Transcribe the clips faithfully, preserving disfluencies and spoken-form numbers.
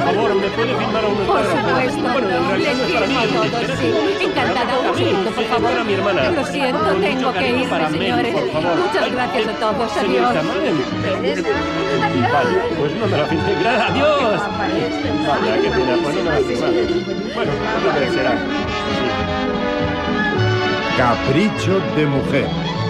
favor, ¿me puede firmar a un Por supuesto. Bueno, en realidad Les no es para mí. firmo a todos, sí. Encantada. Un segundo, por favor. Para mi hermana. Lo siento, tengo que irme, señores. Muchas gracias a todos. Adiós. Señorita Madden. Vaya, pues no me la firmé. Gracias. Adiós. Vaya, qué pena. Pues no me la firmé. Bueno, otra vez será. Capricho de mujer.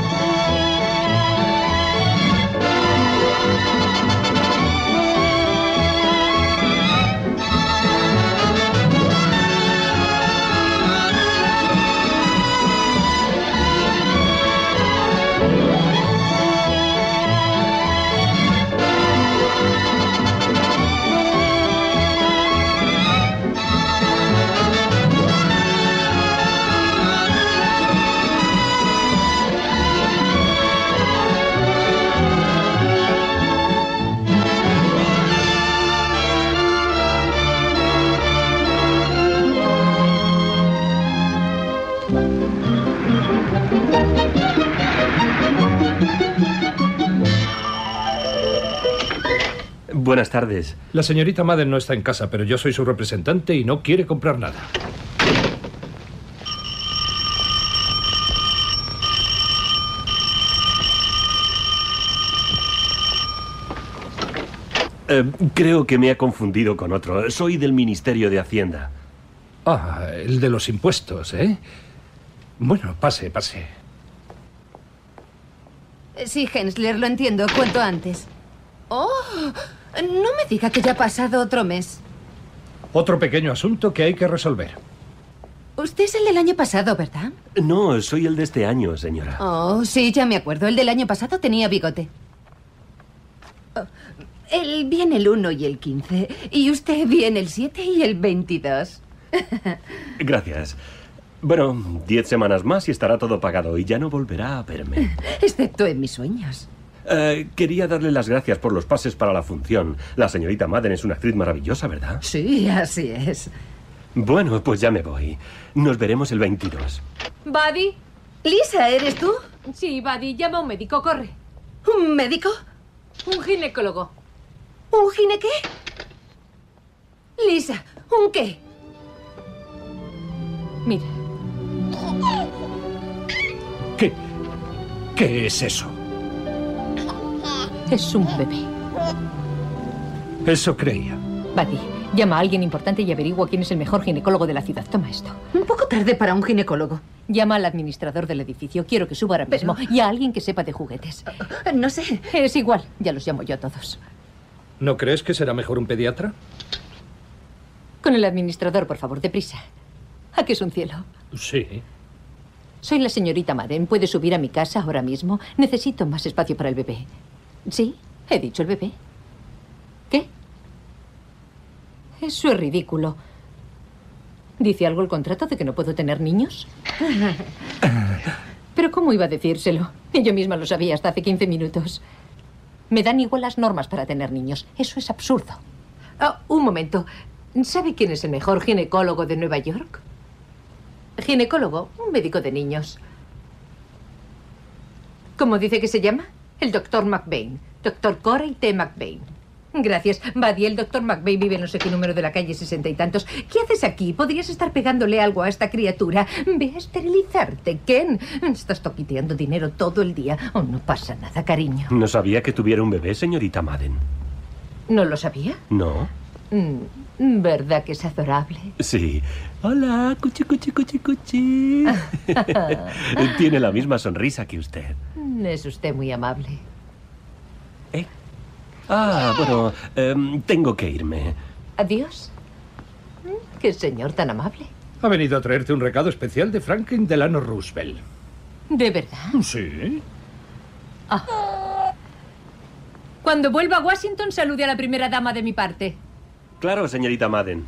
Buenas tardes. La señorita Madden no está en casa, pero yo soy su representante y no quiere comprar nada. Eh, creo que me ha confundido con otro. Soy del Ministerio de Hacienda. Ah, el de los impuestos, ¿eh? Bueno, pase, pase. Sí, Hensler, lo entiendo. Cuanto antes. Oh, no me diga que ya ha pasado otro mes. Otro pequeño asunto que hay que resolver. Usted es el del año pasado, ¿verdad? No, soy el de este año, señora. Oh, sí, ya me acuerdo. El del año pasado tenía bigote. Oh, él viene el uno y el quince. Y usted viene el siete y el veintidós. Gracias. Bueno, diez semanas más y estará todo pagado y ya no volverá a verme. Excepto en mis sueños. Uh, quería darle las gracias por los pases para la función. La señorita Madden es una actriz maravillosa, ¿verdad? Sí, así es. Bueno, pues ya me voy. Nos veremos el veintidós. ¿Buddy? Lisa, ¿eres tú? Sí, Buddy. Llama a un médico, corre. ¿Un médico? Un ginecólogo. ¿Un gine qué? Lisa, ¿un qué? Mira. ¿Qué? ¿Qué es eso? Es un bebé. Eso creía. Buddy, llama a alguien importante y averigua quién es el mejor ginecólogo de la ciudad. Toma esto. Un poco tarde para un ginecólogo. Llama al administrador del edificio. Quiero que suba ahora mismo. Pero... Y a alguien que sepa de juguetes. No sé. Es igual. Ya los llamo yo a todos. ¿No crees que será mejor un pediatra? Con el administrador, por favor, deprisa. Aquí es un cielo. Sí. Soy la señorita Madden. ¿Puede subir a mi casa ahora mismo? Necesito más espacio para el bebé. ¿Sí? He dicho el bebé. ¿Qué? Eso es ridículo. ¿Dice algo el contrato de que no puedo tener niños? ¿Pero cómo iba a decírselo? Y yo misma lo sabía hasta hace quince minutos. Me dan igual las normas para tener niños. Eso es absurdo. Oh, un momento. ¿Sabe quién es el mejor ginecólogo de Nueva York? Ginecólogo, un médico de niños. ¿Cómo dice que se llama? El doctor McBain. Doctor Corey T. McBain. Gracias. Buddy, el doctor McBain vive en no sé qué número de la calle sesenta y tantos. ¿Qué haces aquí? Podrías estar pegándole algo a esta criatura. Ve a esterilizarte, Ken. Estás toquiteando dinero todo el día. Oh, no pasa nada, cariño. No sabía que tuviera un bebé, señorita Madden. ¿No lo sabía? No. Mm, ¿verdad que es adorable? Sí. Hola, cuchi, cuchi, cuchi, cuchi. Tiene la misma sonrisa que usted. Es usted muy amable. ¿Eh? Ah, bueno, eh, tengo que irme. ¿Adiós? Qué señor tan amable. Ha venido a traerte un recado especial de Franklin Delano Roosevelt. ¿De verdad? Sí. Ah. Cuando vuelva a Washington, salude a la primera dama de mi parte. Claro, señorita Madden.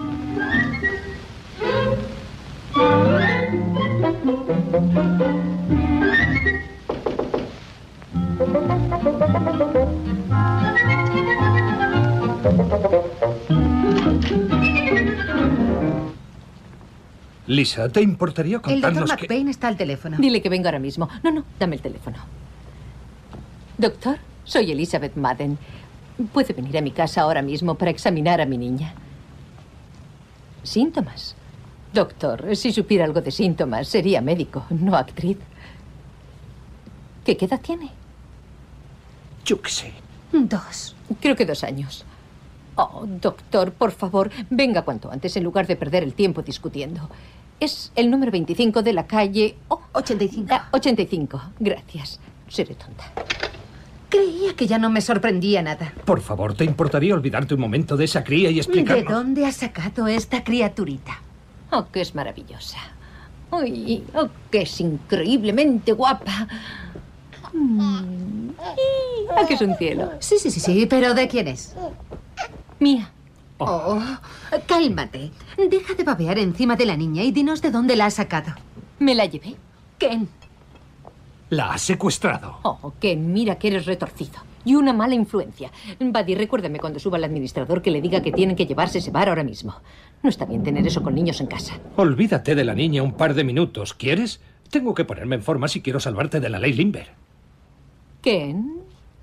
Lisa, ¿te importaría El contarnos doctor que... McBain está al teléfono. Dile que venga ahora mismo. No, no, dame el teléfono. Doctor, soy Elizabeth Madden. puede venir a mi casa ahora mismo para examinar a mi niña. Síntomas. Doctor, si supiera algo de síntomas, sería médico, no actriz. ¿Qué edad tiene? Yo qué sé. Dos. Creo que dos años. Oh, doctor, por favor, venga cuanto antes en lugar de perder el tiempo discutiendo. Es el número veinticinco de la calle... Oh, ochenta y cinco. ah, ochenta y cinco. Gracias. Seré tonta. Creía que ya no me sorprendía nada. Por favor, ¿te importaría olvidarte un momento de esa cría y explicarnos? ¿De dónde has sacado esta criaturita? Oh, que es maravillosa. Uy, oh, que es increíblemente guapa. Mm. Ah, que es un cielo. Sí, sí, sí, sí, pero ¿de quién es? Mía. Oh, cálmate. Deja de babear encima de la niña y dinos de dónde la has sacado. Me la llevé. Ken. La has secuestrado. Oh, Ken, mira que eres retorcido. Y una mala influencia. Buddy, recuérdame cuando suba al administrador que le diga que tienen que llevarse ese bar ahora mismo. No está bien tener eso con niños en casa. Olvídate de la niña un par de minutos, ¿quieres? Tengo que ponerme en forma si quiero salvarte de la ley Limber. Ken,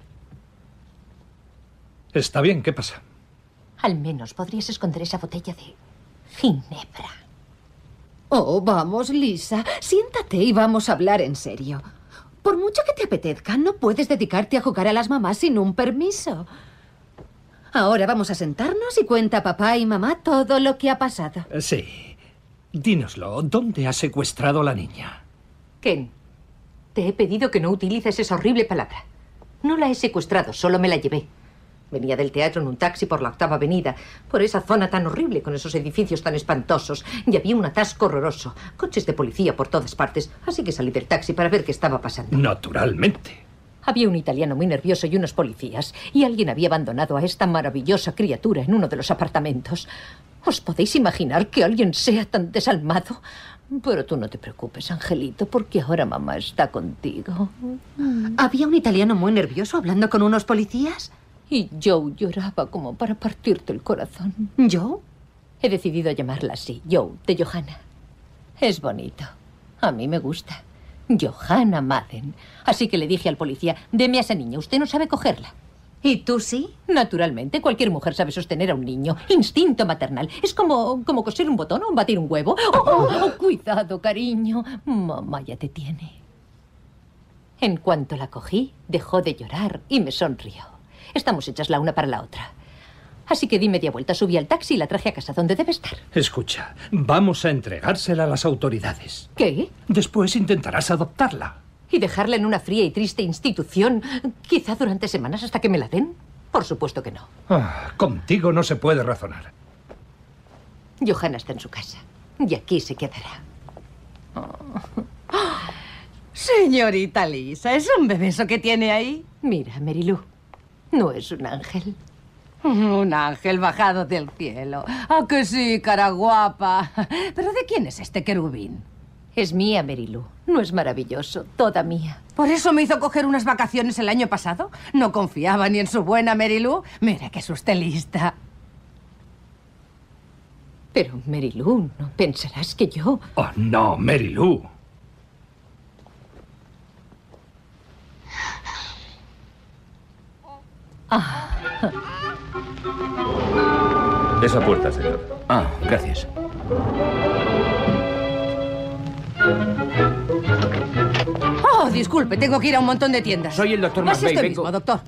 Está bien, ¿qué pasa? al menos podrías esconder esa botella de ginebra. Oh, vamos, Lisa. Siéntate y vamos a hablar en serio. Por mucho que te apetezca, no puedes dedicarte a jugar a las mamás sin un permiso. Ahora vamos a sentarnos y cuenta a papá y mamá todo lo que ha pasado. Sí. Dínoslo, ¿dónde has secuestrado a la niña? Ken, te he pedido que no utilices esa horrible palabra. No la he secuestrado, solo me la llevé. Venía del teatro en un taxi por la Octava Avenida, por esa zona tan horrible, con esos edificios tan espantosos, y había un atasco horroroso, coches de policía por todas partes, así que salí del taxi para ver qué estaba pasando. Naturalmente. Había un italiano muy nervioso y unos policías, y alguien había abandonado a esta maravillosa criatura en uno de los apartamentos. ¿Os podéis imaginar que alguien sea tan desalmado? Pero tú no te preocupes, Angelito, porque ahora mamá está contigo. ¿Había un italiano muy nervioso hablando con unos policías? Y Joe lloraba como para partirte el corazón. ¿Yo? He decidido llamarla así, Joe, de Johanna. Es bonito. A mí me gusta. Johanna Madden. Así que le dije al policía, deme a esa niña, usted no sabe cogerla. ¿Y tú sí? Naturalmente, cualquier mujer sabe sostener a un niño. Instinto maternal. Es como, como coser un botón o batir un huevo. ¡Oh, oh, oh! Cuidado, cariño. Mamá ya te tiene. En cuanto la cogí, dejó de llorar y me sonrió. Estamos hechas la una para la otra. Así que di media vuelta, subí al taxi y la traje a casa donde debe estar. Escucha, vamos a entregársela a las autoridades. ¿Qué? Después intentarás adoptarla. ¿Y dejarla en una fría y triste institución, quizá durante semanas hasta que me la den? Por supuesto que no. Ah, contigo no se puede razonar. Johanna está en su casa. Y aquí se quedará. Señorita Lisa, ¿es un bebé eso que tiene ahí? Mira, Marilú, no es un ángel. Un ángel bajado del cielo. ¡Ah, que sí, cara guapa! ¿Pero de quién es este querubín? Es mía, Marilú. ¿No es maravilloso? Toda mía. ¿Por eso me hizo coger unas vacaciones el año pasado? ¿No confiaba ni en su buena Marilú? Mire que es usted lista. Pero, Marilú, ¿no pensarás que yo...? Oh, no, Marilú. Ah. Esa puerta, señor. Ah, gracias. Oh, disculpe, tengo que ir a un montón de tiendas. Soy el doctor Pase McVeigh, usted vengo- mismo, doctor.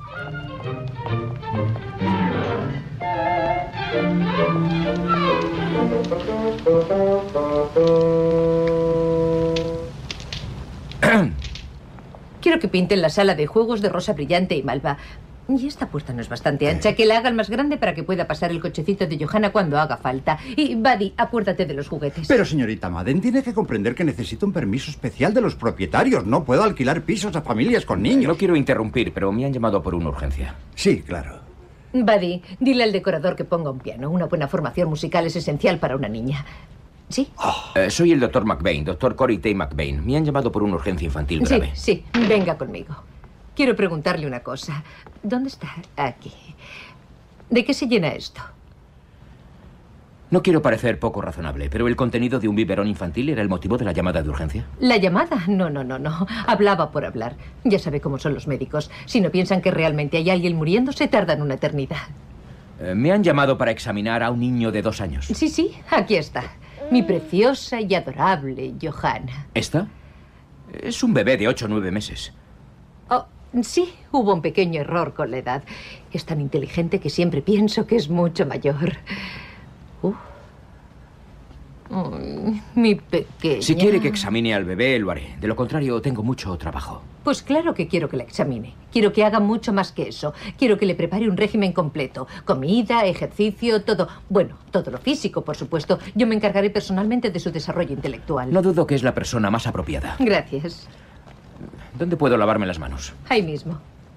Quiero que pinten la sala de juegos de rosa brillante y malva. Y esta puerta no es bastante ancha, que la hagan más grande para que pueda pasar el cochecito de Johanna cuando haga falta. Y, Buddy, acuérdate de los juguetes. Pero, señorita Madden, tiene que comprender que necesito un permiso especial de los propietarios. No puedo alquilar pisos a familias con niños. No quiero interrumpir, pero me han llamado por una urgencia. Sí, claro. Buddy, dile al decorador que ponga un piano. Una buena formación musical es esencial para una niña. ¿Sí? Eh, soy el doctor McVeigh, doctor Corey T. McVeigh. Me han llamado por una urgencia infantil Sí, grave. sí. Venga conmigo. Quiero preguntarle una cosa. ¿Dónde está? Aquí. ¿De qué se llena esto? No quiero parecer poco razonable, pero el contenido de un biberón infantil era el motivo de la llamada de urgencia. ¿La llamada? No, no, no, no. Hablaba por hablar. Ya sabe cómo son los médicos. Si no piensan que realmente hay alguien muriendo, se tardan una eternidad. Eh, me han llamado para examinar a un niño de dos años. Sí, sí, aquí está. Mi preciosa y adorable Johanna. ¿Esta? Es un bebé de ocho o nueve meses. Oh, sí, hubo un pequeño error con la edad. Es tan inteligente que siempre pienso que es mucho mayor. Uh. Mm, mi pequeña. Si quiere que examine al bebé, lo haré. De lo contrario, tengo mucho trabajo. Pues claro que quiero que la examine. Quiero que haga mucho más que eso. Quiero que le prepare un régimen completo. Comida, ejercicio, todo. Bueno, todo lo físico, por supuesto. Yo me encargaré personalmente de su desarrollo intelectual. No dudo que es la persona más apropiada. Gracias. ¿Dónde puedo lavarme las manos? Ahí mismo.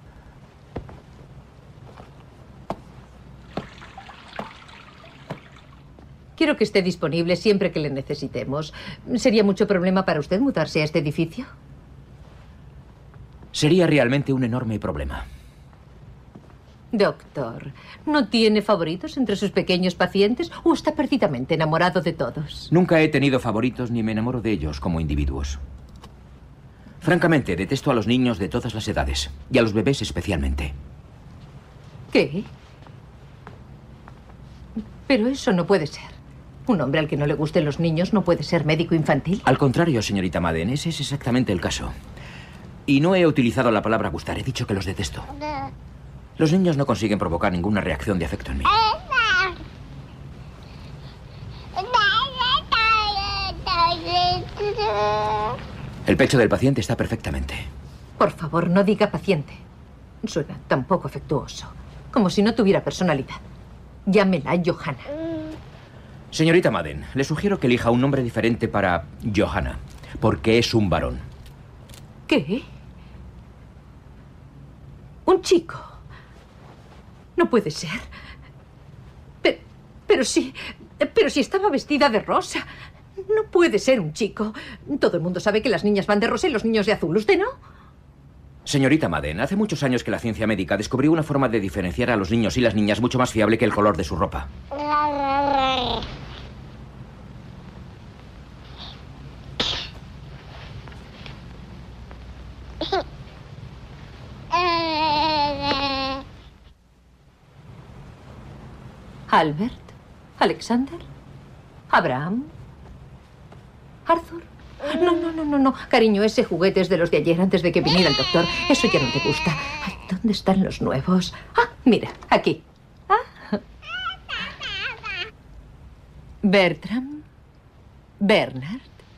Quiero que esté disponible siempre que le necesitemos. ¿Sería mucho problema para usted mudarse a este edificio? Sería realmente un enorme problema. Doctor, ¿no tiene favoritos entre sus pequeños pacientes o está perdidamente enamorado de todos? Nunca he tenido favoritos ni me enamoro de ellos como individuos. Francamente, detesto a los niños de todas las edades y a los bebés especialmente. ¿Qué? Pero eso no puede ser. Un hombre al que no le gusten los niños no puede ser médico infantil. Al contrario, señorita Madden, ese es exactamente el caso. Y no he utilizado la palabra gustar, he dicho que los detesto. Los niños no consiguen provocar ninguna reacción de afecto en mí. El pecho del paciente está perfectamente. Por favor, no diga paciente. Suena tan poco afectuoso. Como si no tuviera personalidad. Llámela Johanna. Señorita Madden, le sugiero que elija un nombre diferente para Johanna, porque es un varón. ¿Qué? ¿Un chico? No puede ser. Pero, pero sí, pero si estaba vestida de rosa. No puede ser un chico. Todo el mundo sabe que las niñas van de rosa y los niños de azul. ¿Usted no? Señorita Madden, hace muchos años que la ciencia médica descubrió una forma de diferenciar a los niños y las niñas mucho más fiable que el color de su ropa. Albert, Alexander, Abraham, Arthur. No, no, no, no, no. Cariño, ese juguete es de los de ayer antes de que viniera el doctor. Eso ya no te gusta. Ay, ¿dónde están los nuevos? Ah, mira, aquí. Ah. Bertram, Bernard,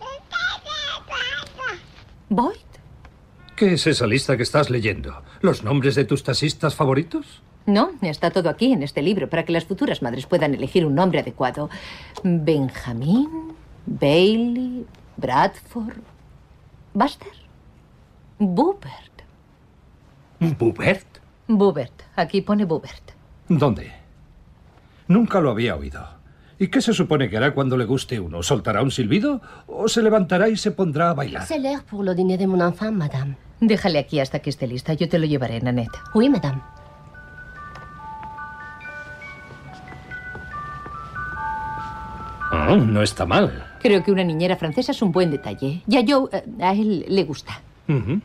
Boyd. ¿Qué es esa lista que estás leyendo? ¿Los nombres de tus taxistas favoritos? No, está todo aquí en este libro para que las futuras madres puedan elegir un nombre adecuado. Benjamín, Bailey, Bradford, Buster, Bubert. ¿Bubert? Bubert, aquí pone Bubert. ¿Dónde? Nunca lo había oído. ¿Y qué se supone que hará cuando le guste uno? ¿Soltará un silbido o se levantará y se pondrá a bailar? C'est l'heure pour le dîner de mon enfant, madame. Déjale aquí hasta que esté lista. Yo te lo llevaré, Nanette. Oui, madame. Oh, no está mal. Creo que una niñera francesa es un buen detalle. Y a Joe, eh, a él le gusta. Uh-huh.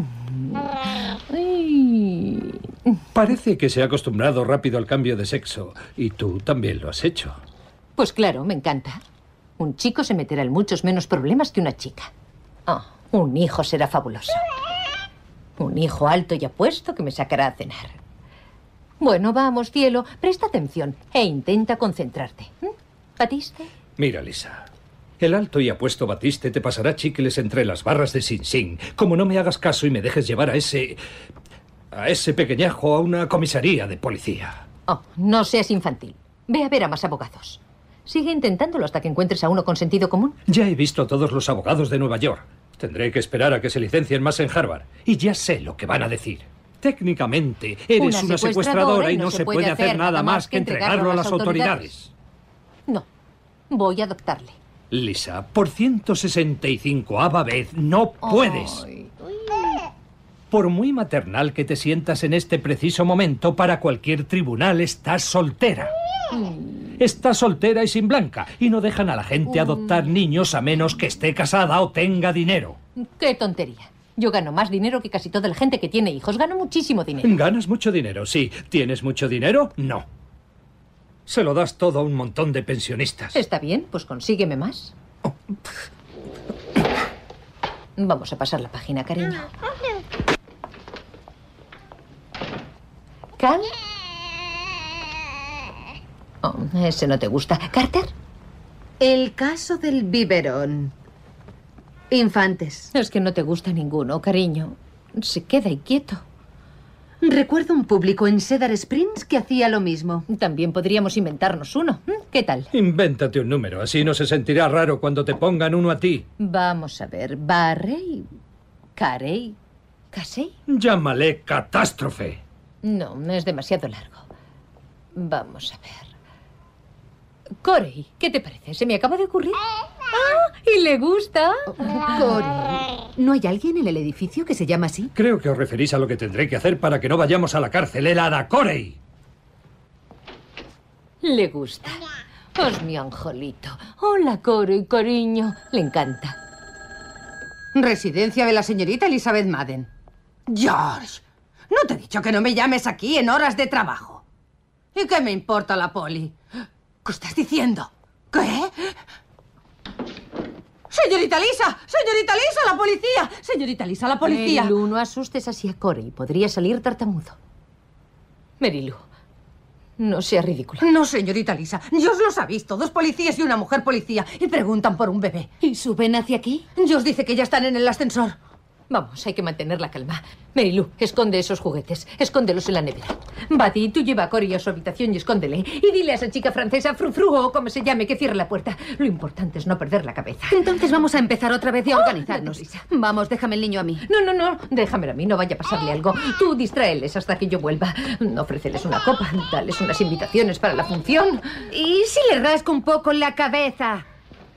Ay. Parece que se ha acostumbrado rápido al cambio de sexo. Y tú también lo has hecho. Pues claro, me encanta. Un chico se meterá en muchos menos problemas que una chica. Oh, un hijo será fabuloso. Un hijo alto y apuesto que me sacará a cenar. Bueno, vamos, cielo, presta atención e intenta concentrarte. ¿Mm? ¿Batiste? Mira, Lisa. El alto y apuesto Batiste te pasará chicles entre las barras de Sing Sing. Como no me hagas caso y me dejes llevar a ese... a ese pequeñajo a una comisaría de policía. Oh, no seas infantil. Ve a ver a más abogados. Sigue intentándolo hasta que encuentres a uno con sentido común. Ya he visto a todos los abogados de Nueva York. Tendré que esperar a que se licencien más en Harvard. Y ya sé lo que van a decir. Técnicamente, eres una, una secuestradora y no se puede hacer nada más que entregarlo a las autoridades. No, voy a adoptarle. Lisa, por ciento sesenta y cincoava vez, no puedes. Ay, ay. Por muy maternal que te sientas en este preciso momento, para cualquier tribunal estás soltera. Está soltera y sin blanca, y no dejan a la gente adoptar niños a menos que esté casada o tenga dinero. ¡Qué tontería! Yo gano más dinero que casi toda la gente que tiene hijos. Gano muchísimo dinero. ¿Ganas mucho dinero? Sí. ¿Tienes mucho dinero? No. Se lo das todo a un montón de pensionistas. Está bien, pues consígueme más. Oh. Vamos a pasar la página, cariño. ¿Cal? Oh, ese no te gusta. ¿Carter? El caso del biberón. Infantes. Es que no te gusta ninguno, cariño. Se queda ahí quieto. Recuerdo un público en Cedar Springs que hacía lo mismo. También podríamos inventarnos uno. ¿Qué tal? Invéntate un número, así no se sentirá raro cuando te pongan uno a ti. Vamos a ver. Barrey, Carey, Casey. Llámale catástrofe. No, es demasiado largo. Vamos a ver. Corey, ¿qué te parece? Se me acaba de ocurrir. ¡Ah! ¿Y le gusta? Corey. ¿No hay alguien en el edificio que se llama así? Creo que os referís a lo que tendré que hacer para que no vayamos a la cárcel. ¡El hada Corey! Le gusta. Es mi angelito. Hola, Corey, cariño. Le encanta. Residencia de la señorita Elizabeth Madden. George, ¿no te he dicho que no me llames aquí en horas de trabajo? ¿Y qué me importa la poli? ¿Qué estás diciendo? ¿Qué? ¡Señorita Lisa! ¡Señorita Lisa, la policía! ¡Señorita Lisa, la policía! Mary-Lou, no asustes así a Corey. Podría salir tartamudo. Mary-Lou, no sea ridícula. No, señorita Lisa. Dios los ha visto. Dos policías y una mujer policía. Y preguntan por un bebé. ¿Y suben hacia aquí? Dios dice que ya están en el ascensor. Vamos, hay que mantener la calma. Mary-Lou, esconde esos juguetes. Escóndelos en la nevera. Buddy, tú lleva a Corey a su habitación y escóndele. Y dile a esa chica francesa, Frufru o como se llame, que cierre la puerta. Lo importante es no perder la cabeza. Entonces vamos a empezar otra vez y a organizarnos. Oh, vamos, déjame el niño a mí. No, no, no. Déjamelo a mí. No vaya a pasarle algo. Tú distráeles hasta que yo vuelva. Ofréceles una copa. Dales unas invitaciones para la función. ¿Y si le rasco un poco la cabeza?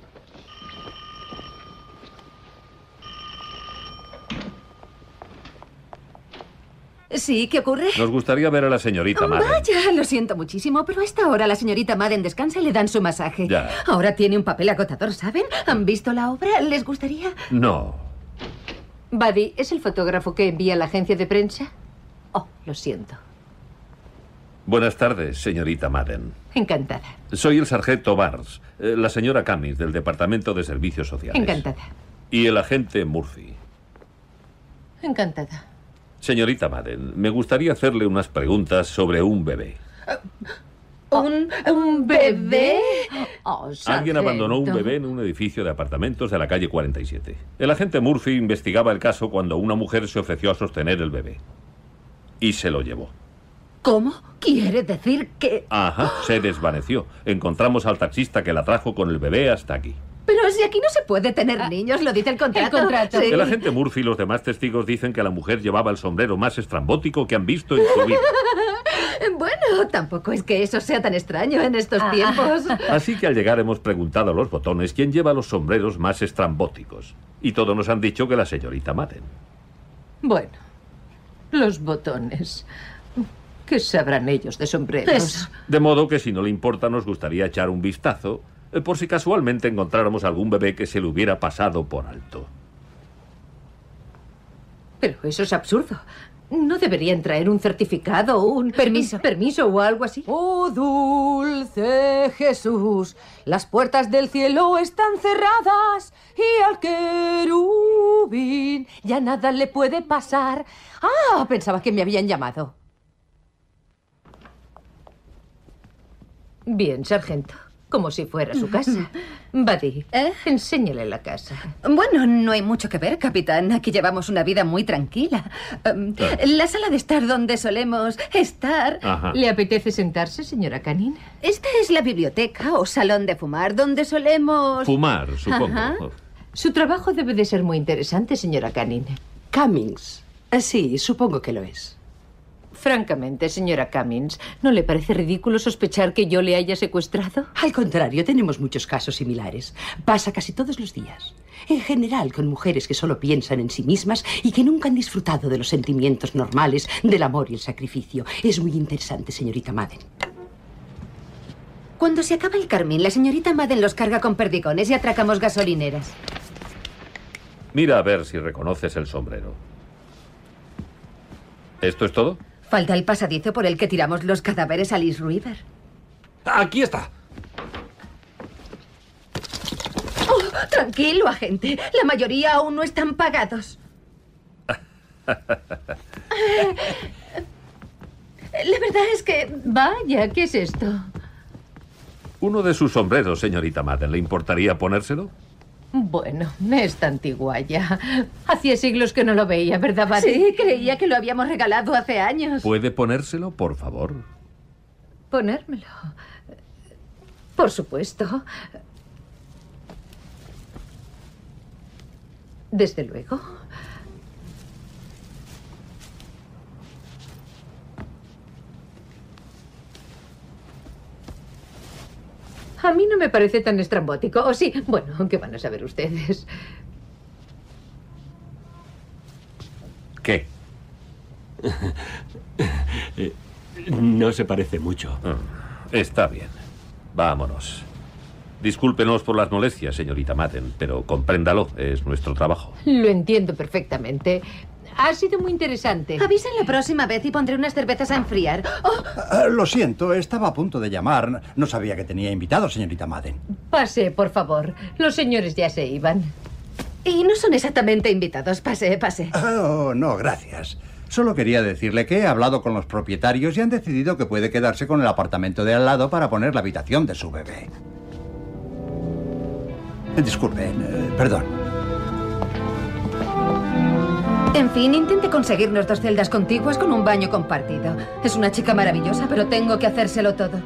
Sí, ¿qué ocurre? Nos gustaría ver a la señorita Madden. Vaya, lo siento muchísimo, pero a esta hora la señorita Madden descansa y le dan su masaje. Ya. Ahora tiene un papel agotador, ¿saben? ¿Han visto la obra? ¿Les gustaría? No. Buddy, ¿es el fotógrafo que envía a la agencia de prensa? Oh, lo siento. Buenas tardes, señorita Madden. Encantada. Soy el sargento Barnes, eh, la señora Cummings del Departamento de Servicios Sociales. Encantada. Y el agente Murphy. Encantada. Señorita Madden, me gustaría hacerle unas preguntas sobre un bebé. ¿Un, un bebé? Oh, Alguien abandonó un bebé en un edificio de apartamentos de la calle cuarenta y siete. El agente Murphy investigaba el caso cuando una mujer se ofreció a sostener el bebé. Y se lo llevó. ¿Cómo? ¿Quiere decir que...? Ajá, se desvaneció. Encontramos al taxista que la trajo con el bebé hasta aquí. Pero si aquí no se puede tener niños, lo dice el contrato. El contrato. Sí. El agente Murphy y los demás testigos dicen que la mujer llevaba el sombrero más estrambótico que han visto en su vida. Bueno, tampoco es que eso sea tan extraño en estos Ah. tiempos. Así que al llegar hemos preguntado a los botones quién lleva los sombreros más estrambóticos. Y todos nos han dicho que la señorita Madden. Bueno, los botones. ¿Qué sabrán ellos de sombreros? Eso. De modo que si no le importa nos gustaría echar un vistazo, eh, por si casualmente encontráramos algún bebé que se le hubiera pasado por alto. Pero eso es absurdo. ¿No deberían traer un certificado o un Permiso. permiso o algo así? Oh, dulce Jesús, las puertas del cielo están cerradas y al querubín ya nada le puede pasar. Ah, pensaba que me habían llamado. Bien, sargento. Como si fuera su casa. Buddy, ¿Eh? enséñale la casa. Bueno, no hay mucho que ver, capitán. Aquí llevamos una vida muy tranquila. Um, Claro. La sala de estar donde solemos estar. Ajá. ¿Le apetece sentarse, señora Canning? Esta es la biblioteca o salón de fumar, donde solemos... Fumar, supongo. Ajá. Su trabajo debe de ser muy interesante, señora Canning. Cummings. Ah, sí, supongo que lo es. Francamente, señora Cummings, ¿no le parece ridículo sospechar que yo le haya secuestrado? Al contrario, tenemos muchos casos similares. Pasa casi todos los días. En general, con mujeres que solo piensan en sí mismas y que nunca han disfrutado de los sentimientos normales del amor y el sacrificio. Es muy interesante, señorita Madden. Cuando se acaba el carmín, la señorita Madden los carga con perdigones y atracamos gasolineras. Mira a ver si reconoces el sombrero. ¿Esto es todo? Falta el pasadizo por el que tiramos los cadáveres a East River. Aquí está. Oh, tranquilo, agente. La mayoría aún no están pagados. La verdad es que... Vaya, ¿qué es esto? Uno de sus sombreros, señorita Madden. ¿Le importaría ponérselo? Bueno, esta antiguaya. Hacía siglos que no lo veía, ¿verdad, Buddy? Sí, creía que lo habíamos regalado hace años. ¿Puede ponérselo, por favor? ¿Ponérmelo? Por supuesto. Desde luego. A mí no me parece tan estrambótico. ¿O sí? Bueno, ¿qué van a saber ustedes? ¿Qué? No se parece mucho. Está bien. Vámonos. Discúlpenos por las molestias, señorita Madden, pero compréndalo, es nuestro trabajo. Lo entiendo perfectamente. Ha sido muy interesante. Avisen la próxima vez y pondré unas cervezas a enfriar. Oh. Uh, lo siento, estaba a punto de llamar. No sabía que tenía invitados, señorita Madden. Pase, por favor. Los señores ya se iban. Y no son exactamente invitados. Pase, pase. Oh, no, gracias. Solo quería decirle que he hablado con los propietarios y han decidido que puede quedarse con el apartamento de al lado para poner la habitación de su bebé. Disculpen, eh, perdón. En fin, intente conseguirnos dos celdas contiguas con un baño compartido. Es una chica maravillosa, pero tengo que hacérselo todo.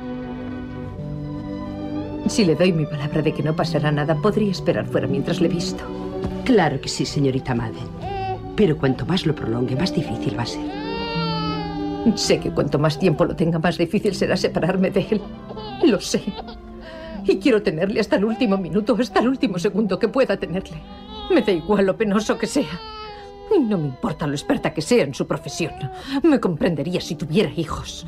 Si le doy mi palabra de que no pasará nada, podría esperar fuera mientras le visto. Claro que sí, señorita Madden. Pero cuanto más lo prolongue, más difícil va a ser. Sé que cuanto más tiempo lo tenga, más difícil será separarme de él. Lo sé. Y quiero tenerle hasta el último minuto, hasta el último segundo que pueda tenerle. Me da igual lo penoso que sea. Y no me importa lo experta que sea en su profesión. Me comprendería si tuviera hijos.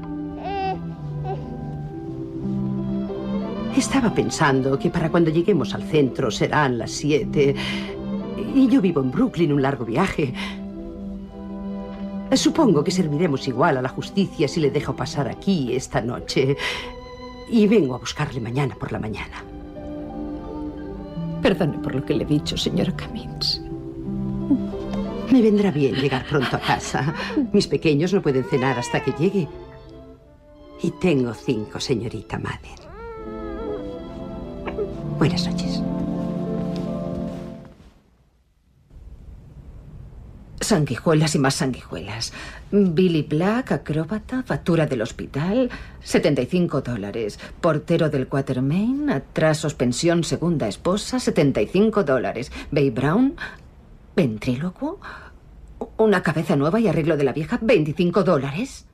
Estaba pensando que para cuando lleguemos al centro serán las siete. Y yo vivo en Brooklyn, un largo viaje. Supongo que serviremos igual a la justicia si le dejo pasar aquí esta noche. Y vengo a buscarle mañana por la mañana. Perdone por lo que le he dicho, señora Cummings. Me vendrá bien llegar pronto a casa. Mis pequeños no pueden cenar hasta que llegue. Y tengo cinco, señorita Madden. Buenas noches. Sanguijuelas y más sanguijuelas. Billy Black, acróbata, factura del hospital, setenta y cinco dólares. Portero del Quatermain, atrasos, pensión, segunda esposa, setenta y cinco dólares. Bay Brown, ventrílocuo, una cabeza nueva y arreglo de la vieja, veinticinco dólares.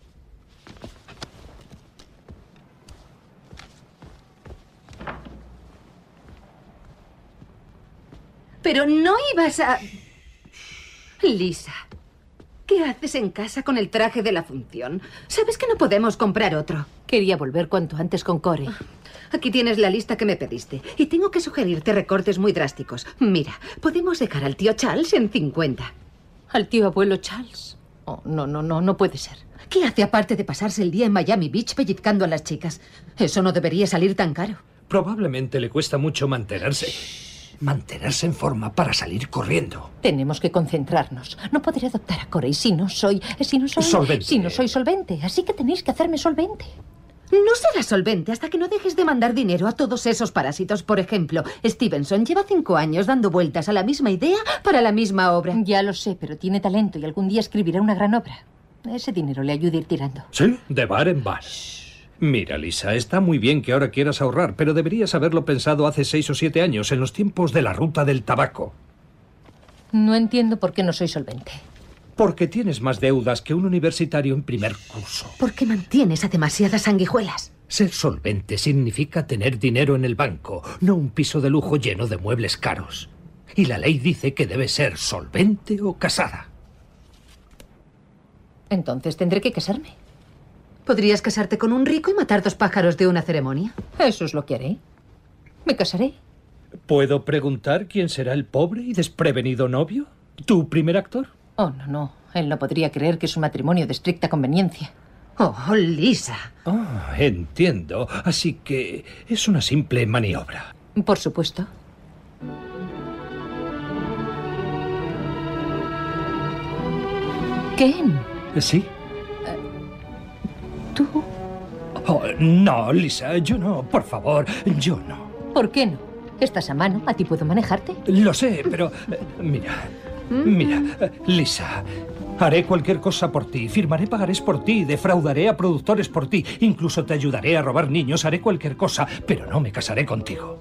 Pero no ibas a... Lisa, ¿qué haces en casa con el traje de la función? ¿Sabes que no podemos comprar otro? Quería volver cuanto antes con Corey. Aquí tienes la lista que me pediste. Y tengo que sugerirte recortes muy drásticos. Mira, podemos dejar al tío Charles en cincuenta. ¿Al tío abuelo Charles? Oh, no, no, no, no puede ser. ¿Qué hace aparte de pasarse el día en Miami Beach pellizcando a las chicas? Eso no debería salir tan caro. Probablemente le cuesta mucho mantenerse. Mantenerse en forma para salir corriendo. Tenemos que concentrarnos. No podré adoptar a Corey si no soy... Si no soy... Solvente. Si no soy solvente. Así que tenéis que hacerme solvente. No serás solvente hasta que no dejes de mandar dinero a todos esos parásitos. Por ejemplo, Stevenson lleva cinco años dando vueltas a la misma idea para la misma obra. Ya lo sé, pero tiene talento y algún día escribirá una gran obra. Ese dinero le ayuda a ir tirando. ¿Sí? De bar en bar. Mira, Lisa, está muy bien que ahora quieras ahorrar, pero deberías haberlo pensado hace seis o siete años, en los tiempos de la ruta del tabaco. No entiendo por qué no soy solvente. Porque tienes más deudas que un universitario en primer curso. Porque mantienes a demasiadas sanguijuelas. Ser solvente significa tener dinero en el banco, no un piso de lujo lleno de muebles caros. Y la ley dice que debe ser solvente o casada. Entonces tendré que casarme. ¿Podrías casarte con un rico y matar dos pájaros de una ceremonia? Eso es lo que haré. Me casaré. ¿Puedo preguntar quién será el pobre y desprevenido novio? ¿Tu primer actor? Oh, no, no. Él no podría creer que es un matrimonio de estricta conveniencia. Oh, Lisa. Oh, entiendo. Así que es una simple maniobra. Por supuesto. ¿Ken? ¿Sí? ¿Tú? Oh, no, Lisa, yo no. Por favor, yo no. ¿Por qué no? ¿Estás a mano? ¿A ti puedo manejarte? Lo sé, pero... eh, mira, mira, eh, Lisa... Haré cualquier cosa por ti, firmaré pagarés por ti, defraudaré a productores por ti, incluso te ayudaré a robar niños, haré cualquier cosa, pero no me casaré contigo.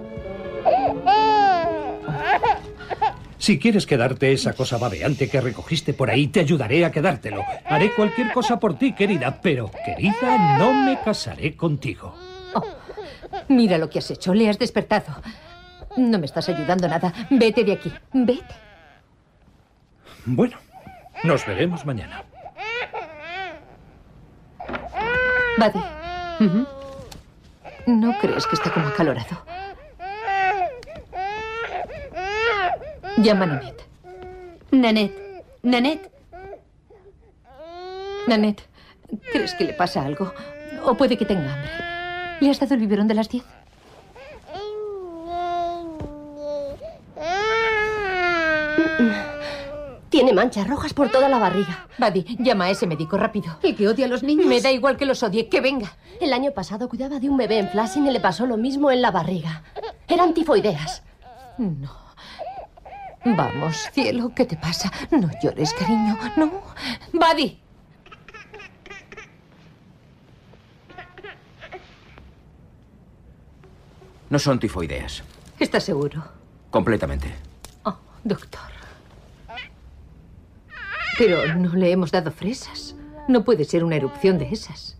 Si quieres quedarte esa cosa babeante que recogiste por ahí, te ayudaré a quedártelo. Haré cualquier cosa por ti, querida, pero, querida, no me casaré contigo. Oh, mira lo que has hecho, le has despertado. No me estás ayudando nada. Vete de aquí, vete. Bueno. Nos veremos mañana. Buddy. Uh-huh. ¿No crees que está como acalorado? Llama a Nanette. Nanette. Nanette. Nanette, ¿crees que le pasa algo? O puede que tenga hambre. ¿Le has dado el biberón de las diez? Tiene manchas rojas por toda la barriga. Buddy, llama a ese médico rápido. ¿El que odia a los niños? Me da igual que los odie, que venga. El año pasado cuidaba de un bebé en Flushing y le pasó lo mismo en la barriga. Eran tifoideas. No. Vamos, cielo, ¿qué te pasa? No llores, cariño, no. Buddy. No son tifoideas. ¿Estás seguro? Completamente. Oh, doctor. Pero no le hemos dado fresas. No puede ser una erupción de esas.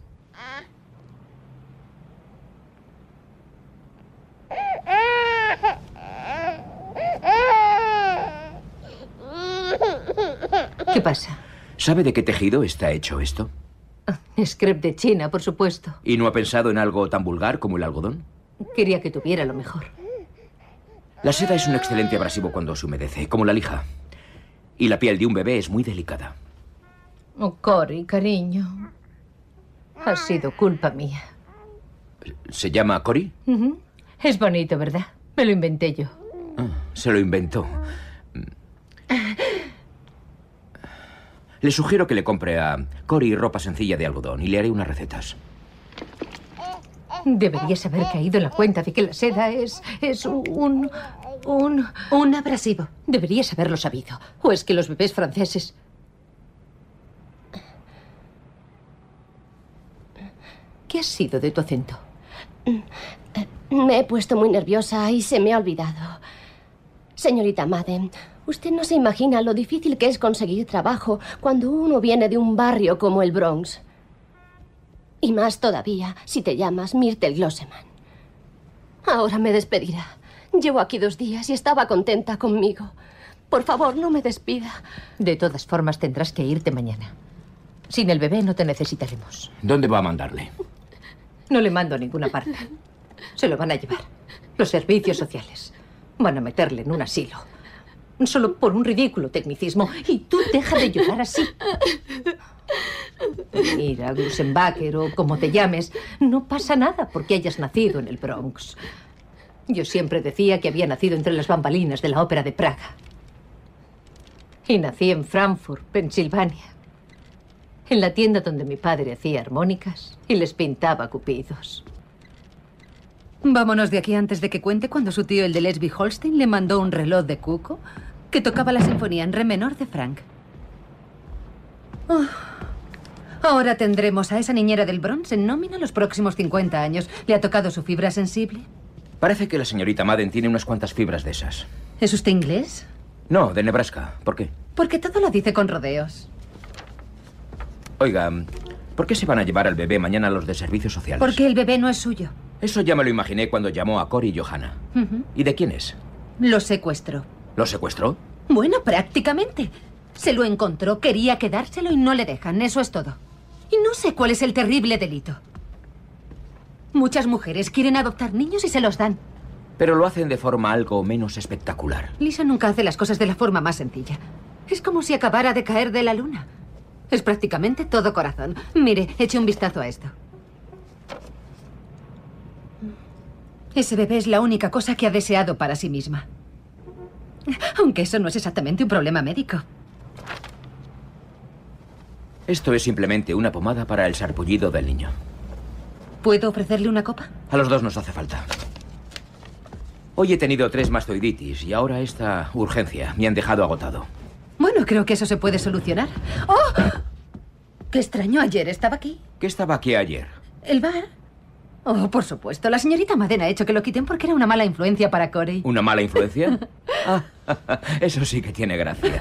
¿Qué pasa? ¿Sabe de qué tejido está hecho esto? Es crepe de China, por supuesto. ¿Y no ha pensado en algo tan vulgar como el algodón? Quería que tuviera lo mejor. La seda es un excelente abrasivo cuando se humedece, como la lija. Y la piel de un bebé es muy delicada. Oh, Cory, cariño. Ha sido culpa mía. ¿Se llama Cory? Uh-huh. Es bonito, ¿verdad? Me lo inventé yo. Ah, se lo inventó. Le sugiero que le compre a Cory ropa sencilla de algodón y le haré unas recetas. Deberías haber caído en la cuenta de que la seda es... es un... un... un abrasivo. Deberías haberlo sabido. ¿O es que los bebés franceses... ¿Qué ha sido de tu acento? Me he puesto muy nerviosa y se me ha olvidado. Señorita Madden, usted no se imagina lo difícil que es conseguir trabajo cuando uno viene de un barrio como el Bronx. Y más todavía si te llamas Myrtle Glosseman. Ahora me despedirá. Llevo aquí dos días y estaba contenta conmigo. Por favor, no me despida. De todas formas, tendrás que irte mañana. Sin el bebé no te necesitaremos. ¿Dónde va a mandarle? No le mando a ninguna parte. Se lo van a llevar. Los servicios sociales. Van a meterle en un asilo. Solo por un ridículo tecnicismo. Y tú deja de llorar así. Mira, Glusenbacher o como te llames, no pasa nada porque hayas nacido en el Bronx. Yo siempre decía que había nacido entre las bambalinas de la ópera de Praga. Y nací en Frankfurt, Pensilvania. En la tienda donde mi padre hacía armónicas y les pintaba cupidos. Vámonos de aquí antes de que cuente cuando su tío, el de Leslie-Holstein, le mandó un reloj de cuco que tocaba la sinfonía en re menor de Frank. Oh. Ahora tendremos a esa niñera del Bronx en nómina los próximos cincuenta años. ¿Le ha tocado su fibra sensible? Parece que la señorita Madden tiene unas cuantas fibras de esas. ¿Es usted inglés? No, de Nebraska. ¿Por qué? Porque todo lo dice con rodeos. Oiga, ¿por qué se van a llevar al bebé mañana a los de servicios sociales? Porque el bebé no es suyo. Eso ya me lo imaginé cuando llamó a Cory y Johanna. Uh-huh. ¿Y de quién es? Lo secuestró. ¿Lo secuestró? Bueno, prácticamente. Se lo encontró, quería quedárselo y no le dejan. Eso es todo. Y no sé cuál es el terrible delito. Muchas mujeres quieren adoptar niños y se los dan. Pero lo hacen de forma algo menos espectacular. Lisa nunca hace las cosas de la forma más sencilla. Es como si acabara de caer de la luna. Es prácticamente todo corazón. Mire, eche un vistazo a esto. Ese bebé es la única cosa que ha deseado para sí misma. Aunque eso no es exactamente un problema médico. Esto es simplemente una pomada para el sarpullido del niño. ¿Puedo ofrecerle una copa? A los dos nos hace falta. Hoy he tenido tres mastoiditis y ahora esta urgencia. Me han dejado agotado. Bueno, creo que eso se puede solucionar. ¡Oh! ¡Qué extraño! Ayer estaba aquí. ¿Qué estaba aquí ayer? ¿El bar? Oh, por supuesto. La señorita Madden ha hecho que lo quiten porque era una mala influencia para Corey. ¿Una mala influencia? Ah, eso sí que tiene gracia.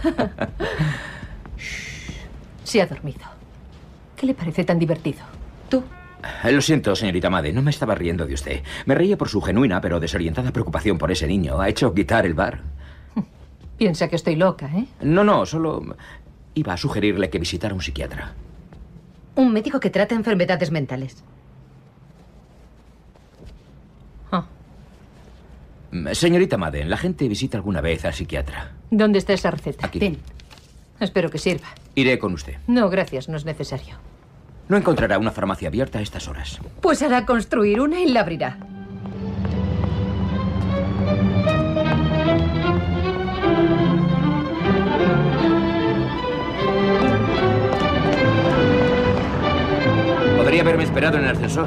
Se ha dormido. ¿Qué le parece tan divertido? ¿Tú? Lo siento, señorita Madden, no me estaba riendo de usted. Me reía por su genuina pero desorientada preocupación por ese niño. Ha hecho quitar el bar. Piensa que estoy loca, ¿eh? No, no, solo iba a sugerirle que visitara a un psiquiatra. Un médico que trata enfermedades mentales. Oh. Señorita Madden, la gente visita alguna vez al psiquiatra. ¿Dónde está esa receta? Aquí. Ten. Espero que sirva. Iré con usted. No, gracias, no es necesario. No encontrará una farmacia abierta a estas horas. Pues hará construir una y la abrirá. Podría haberme esperado en el ascensor.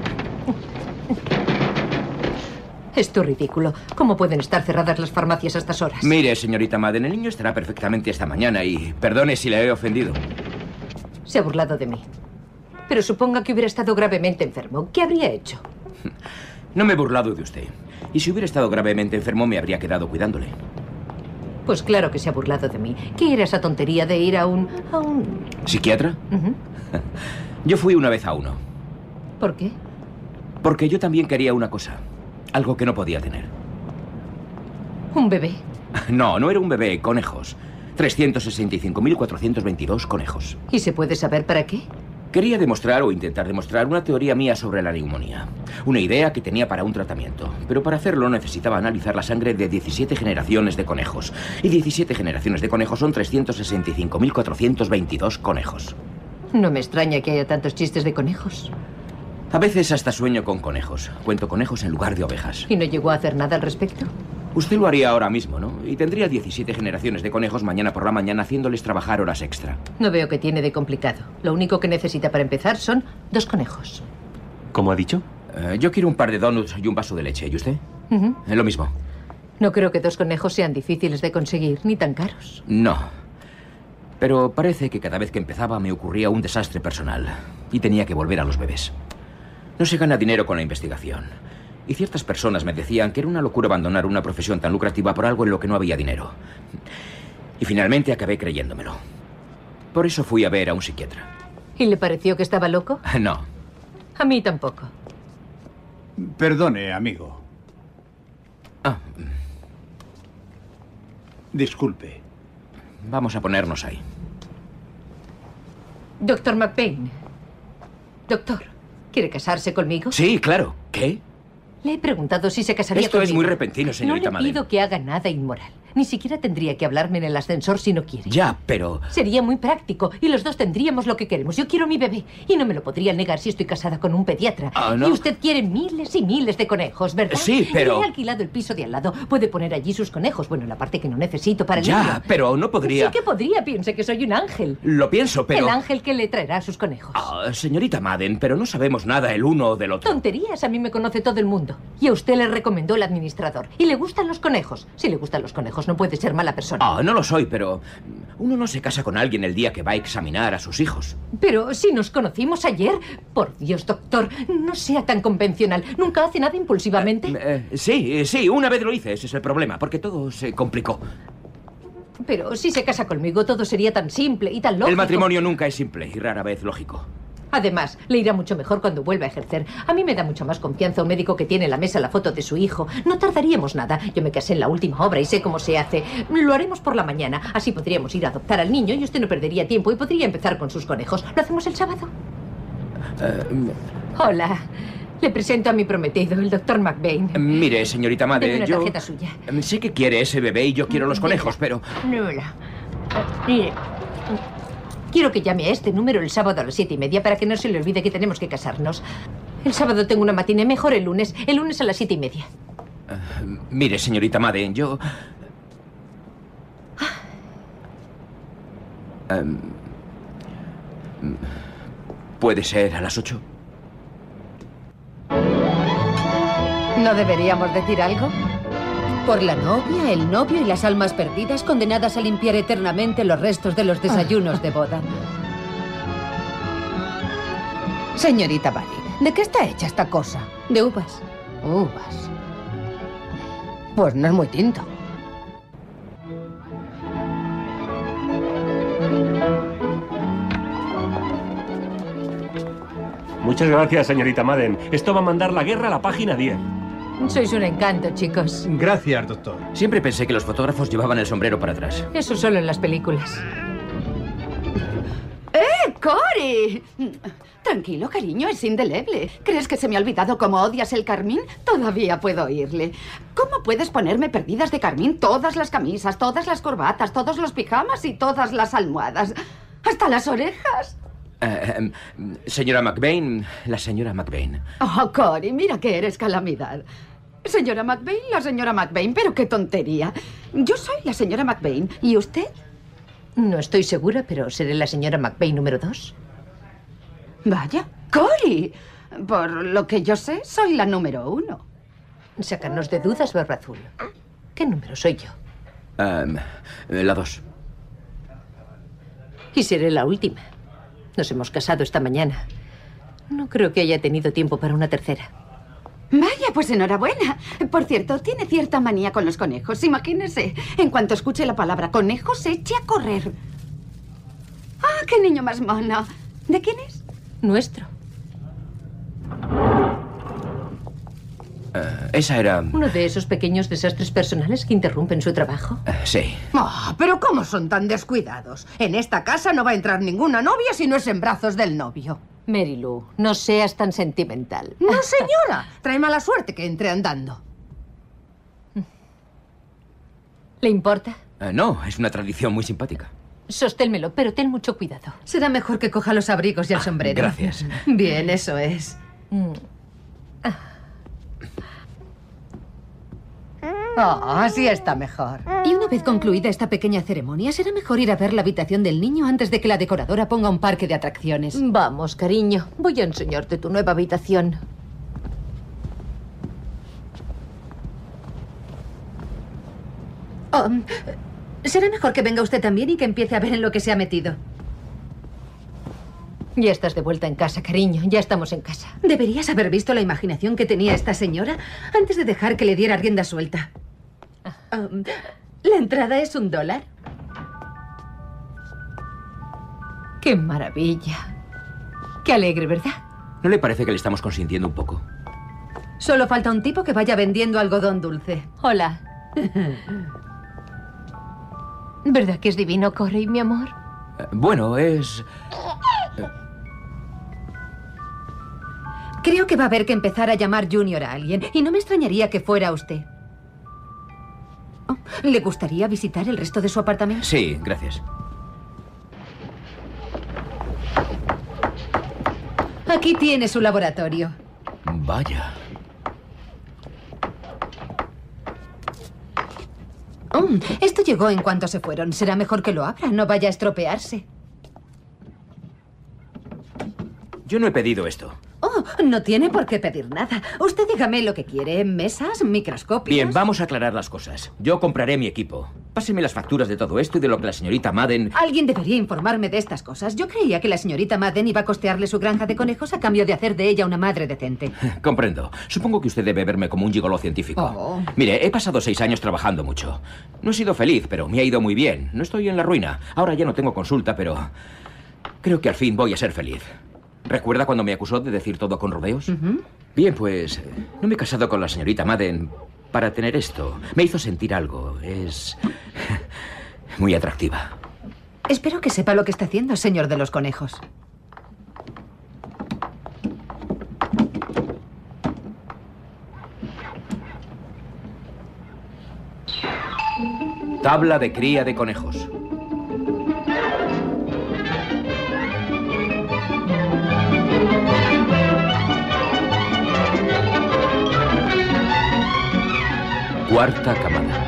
Esto es ridículo. ¿Cómo pueden estar cerradas las farmacias a estas horas? Mire, señorita Madden, el niño estará perfectamente esta mañana y perdone si le he ofendido. Se ha burlado de mí. Pero suponga que hubiera estado gravemente enfermo. ¿Qué habría hecho? No me he burlado de usted. Y si hubiera estado gravemente enfermo, me habría quedado cuidándole. Pues claro que se ha burlado de mí. ¿Qué era esa tontería de ir a un... a un... ¿Psiquiatra? Uh-huh. Yo fui una vez a uno. ¿Por qué? Porque yo también quería una cosa. Algo que no podía tener. ¿Un bebé? No, no era un bebé, conejos. trescientos sesenta y cinco mil cuatrocientos veintidós conejos. ¿Y se puede saber para qué? Quería demostrar o intentar demostrar una teoría mía sobre la neumonía. Una idea que tenía para un tratamiento. Pero para hacerlo necesitaba analizar la sangre de diecisiete generaciones de conejos. Y diecisiete generaciones de conejos son trescientos sesenta y cinco mil cuatrocientos veintidós conejos. No me extraña que haya tantos chistes de conejos. A veces hasta sueño con conejos. Cuento conejos en lugar de ovejas. ¿Y no llegó a hacer nada al respecto? Usted lo haría ahora mismo, ¿no? Y tendría diecisiete generaciones de conejos mañana por la mañana haciéndoles trabajar horas extra. No veo que tiene de complicado. Lo único que necesita para empezar son dos conejos. ¿Cómo ha dicho? Uh, yo quiero un par de donuts y un vaso de leche. ¿Y usted? Uh-huh. Es lo mismo. No creo que dos conejos sean difíciles de conseguir, ni tan caros. No. Pero parece que cada vez que empezaba me ocurría un desastre personal. Y tenía que volver a los bebés. No se gana dinero con la investigación. Y ciertas personas me decían que era una locura abandonar una profesión tan lucrativa por algo en lo que no había dinero. Y finalmente acabé creyéndomelo. Por eso fui a ver a un psiquiatra. ¿Y le pareció que estaba loco? No. A mí tampoco. Perdone, amigo. Ah. Disculpe. Vamos a ponernos ahí. Doctor McBain. Doctor, ¿quiere casarse conmigo? Sí, claro. ¿Qué? Le he preguntado si se casaría Esto conmigo. es muy repentino, señorita No le pido Madden. que haga nada inmoral. Ni siquiera tendría que hablarme en el ascensor si no quiere. Ya, pero... Sería muy práctico y los dos tendríamos lo que queremos. Yo quiero mi bebé y no me lo podría negar si estoy casada con un pediatra. Ah, ¿no? Y usted quiere miles y miles de conejos, ¿verdad? Sí, pero... Le he alquilado el piso de al lado. Puede poner allí sus conejos. Bueno, la parte que no necesito para el Ya, niño. pero no podría... Sí que podría. Piense que soy un ángel. Lo pienso, pero... El ángel que le traerá sus conejos. Ah, señorita Madden, pero no sabemos nada el uno del otro. Tonterías, a mí me conoce todo el mundo. Y a usted le recomendó el administrador. Y le gustan los conejos. Si le gustan los conejos, no puede ser mala persona. Ah, no lo soy, pero... Uno no se casa con alguien el día que va a examinar a sus hijos. Pero si nos conocimos ayer... Por Dios, doctor, no sea tan convencional. ¿Nunca hace nada impulsivamente? Eh, eh, sí, sí, una vez lo hice. Ese es el problema, porque todo se complicó. Pero si se casa conmigo, todo sería tan simple y tan lógico. El matrimonio nunca es simple y rara vez lógico. Además, le irá mucho mejor cuando vuelva a ejercer. A mí me da mucho más confianza un médico que tiene en la mesa la foto de su hijo. No tardaríamos nada. Yo me casé en la última obra y sé cómo se hace. Lo haremos por la mañana. Así podríamos ir a adoptar al niño y usted no perdería tiempo y podría empezar con sus conejos. ¿Lo hacemos el sábado? Uh, Hola. Le presento a mi prometido, el doctor McBain. Mire, señorita Madden, Deme una yo... tarjeta suya. Sé que quiere ese bebé y yo quiero los conejos, pero... No, no. Mire, quiero que llame a este número el sábado a las siete y media para que no se le olvide que tenemos que casarnos. El sábado tengo una matiné, mejor el lunes. El lunes a las siete y media. Uh, mire, señorita Madden, yo... Um, ¿Puede ser a las ocho? ¿No deberíamos decir algo? Por la novia, el novio y las almas perdidas condenadas a limpiar eternamente los restos de los desayunos de boda. Señorita Bari, ¿de qué está hecha esta cosa? De uvas. Uvas. Pues no es muy tinto. Muchas gracias, señorita Madden. Esto va a mandar la guerra a la página diez. Sois un encanto, chicos. Gracias, doctor. Siempre pensé que los fotógrafos llevaban el sombrero para atrás. Eso solo en las películas. ¡Eh, Cory! Tranquilo, cariño, es indeleble. ¿Crees que se me ha olvidado cómo odias el carmín? Todavía puedo oírle. ¿Cómo puedes ponerme perdidas de carmín todas las camisas, todas las corbatas, todos los pijamas y todas las almohadas? ¡Hasta las orejas! Uh, um, señora McBain, la señora McBain. Oh, Cory, mira que eres calamidad. Señora McBain, la señora McBain, pero qué tontería. Yo soy la señora McBain. ¿Y usted? No estoy segura, pero seré la señora McBain número dos. Vaya, Cory. Por lo que yo sé, soy la número uno. Sácanos de dudas, Barba Azul. ¿Qué número soy yo? Um, la dos. Y seré la última. Nos hemos casado esta mañana. No creo que haya tenido tiempo para una tercera. Vaya, pues enhorabuena. Por cierto, tiene cierta manía con los conejos. Imagínese, en cuanto escuche la palabra conejo, se eche a correr. ¡Ah, qué niño más mono! ¿De quién es? Nuestro. Uh, esa era... ¿Uno de esos pequeños desastres personales que interrumpen su trabajo? Uh, sí. Oh, pero ¿cómo son tan descuidados? En esta casa no va a entrar ninguna novia si no es en brazos del novio. Mary Lou, no seas tan sentimental. No, señora. Trae mala suerte que entre andando. ¿Le importa? Uh, no, es una tradición muy simpática. Sosténmelo, pero ten mucho cuidado. Será mejor que coja los abrigos y el sombrero. Gracias. Bien, eso es. Mm. Oh, así está mejor. Y una vez concluida esta pequeña ceremonia, será mejor ir a ver la habitación del niño antes de que la decoradora ponga un parque de atracciones. Vamos, cariño. Voy a enseñarte tu nueva habitación. Oh, será mejor que venga usted también y que empiece a ver en lo que se ha metido. Ya estás de vuelta en casa, cariño. Ya estamos en casa. Deberías haber visto la imaginación que tenía esta señora antes de dejar que le diera rienda suelta. Um, ¿La entrada es un dólar? ¡Qué maravilla! ¡Qué alegre, ¿verdad? ¿No le parece que le estamos consintiendo un poco? Solo falta un tipo que vaya vendiendo algodón dulce. Hola. ¿Verdad que es divino, Corey, mi amor? Uh, bueno, es... Creo que va a haber que empezar a llamar Junior a alguien, y no me extrañaría que fuera usted. Oh, ¿le gustaría visitar el resto de su apartamento? Sí, gracias. Aquí tiene su laboratorio. Vaya. Oh, esto llegó en cuanto se fueron. Será mejor que lo abra, no vaya a estropearse. Yo no he pedido esto. Oh, no tiene por qué pedir nada. Usted dígame lo que quiere. ¿Mesas? ¿Microscopios? Bien, vamos a aclarar las cosas. Yo compraré mi equipo. Páseme las facturas de todo esto y de lo que la señorita Madden... Alguien debería informarme de estas cosas. Yo creía que la señorita Madden iba a costearle su granja de conejos a cambio de hacer de ella una madre decente. Comprendo. Supongo que usted debe verme como un gigoló científico. Oh. Mire, he pasado seis años trabajando mucho. No he sido feliz, pero me ha ido muy bien. No estoy en la ruina. Ahora ya no tengo consulta, pero... creo que al fin voy a ser feliz. ¿Recuerda cuando me acusó de decir todo con rodeos? Uh-huh. Bien, pues no me he casado con la señorita Madden para tener esto. Me hizo sentir algo. Es muy atractiva. Espero que sepa lo que está haciendo, señor de los conejos. Tabla de cría de conejos. Cuarta camada.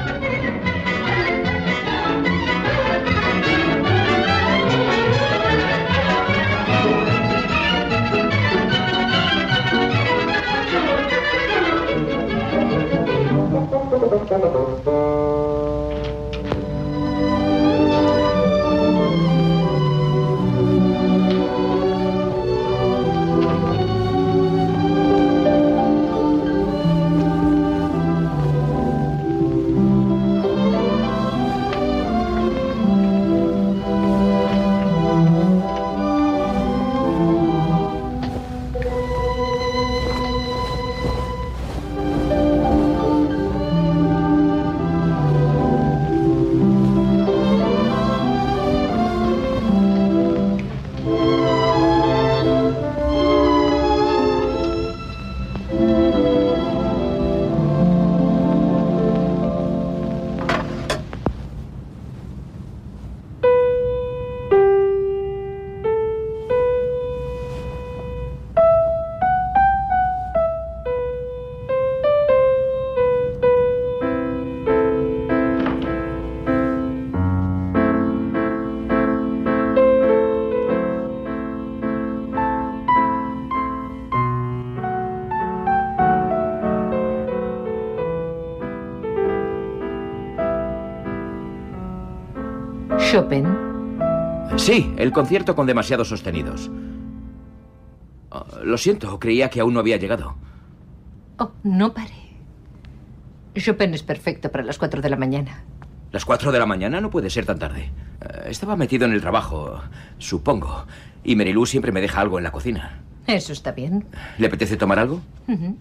Chopin. Sí, el concierto con demasiados sostenidos. Oh, lo siento, creía que aún no había llegado. Oh, no paré. Chopin es perfecto para las cuatro de la mañana. ¿Las cuatro de la mañana? No puede ser tan tarde. Uh, estaba metido en el trabajo, supongo. Y Marilú siempre me deja algo en la cocina. Eso está bien. ¿Le apetece tomar algo? Uh-huh.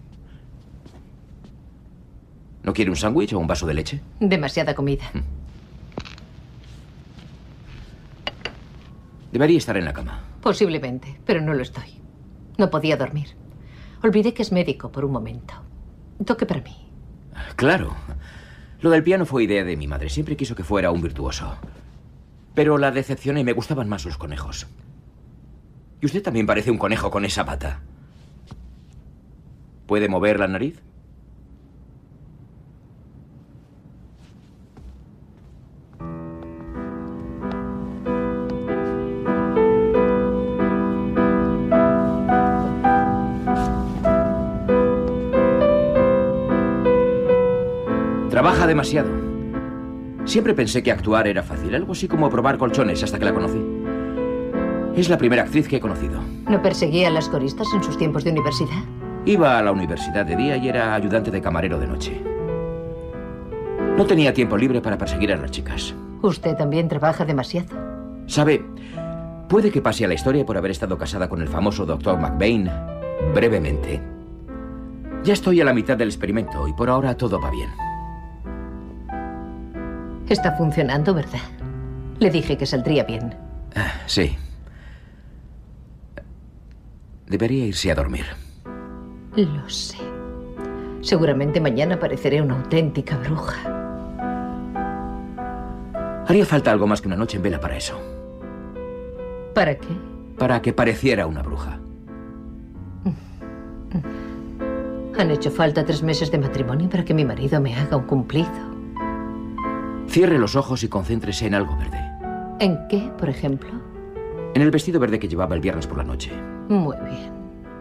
¿No quiere un sándwich o un vaso de leche? Demasiada comida. Hmm. Debería estar en la cama. Posiblemente, pero no lo estoy. No podía dormir. Olvidé que es médico por un momento. Toque para mí. Claro. Lo del piano fue idea de mi madre. Siempre quiso que fuera un virtuoso. Pero la decepcioné y me gustaban más los conejos. Y usted también parece un conejo con esa pata. ¿Puede mover la nariz? Trabaja demasiado. Siempre pensé que actuar era fácil, algo así como probar colchones hasta que la conocí. Es la primera actriz que he conocido. ¿No perseguía a las coristas en sus tiempos de universidad? Iba a la universidad de día y era ayudante de camarero de noche. No tenía tiempo libre para perseguir a las chicas. Usted también trabaja demasiado. Sabe, puede que pase a la historia por haber estado casada con el famoso doctor McBain brevemente. Ya estoy a la mitad del experimento y por ahora todo va bien. Está funcionando, ¿verdad? Le dije que saldría bien. Sí. Debería irse a dormir. Lo sé. Seguramente mañana pareceré una auténtica bruja. Haría falta algo más que una noche en vela para eso. ¿Para qué? Para que pareciera una bruja. Han hecho falta tres meses de matrimonio para que mi marido me haga un cumplido. Cierre los ojos y concéntrese en algo verde. ¿En qué, por ejemplo? En el vestido verde que llevaba el viernes por la noche. Muy bien.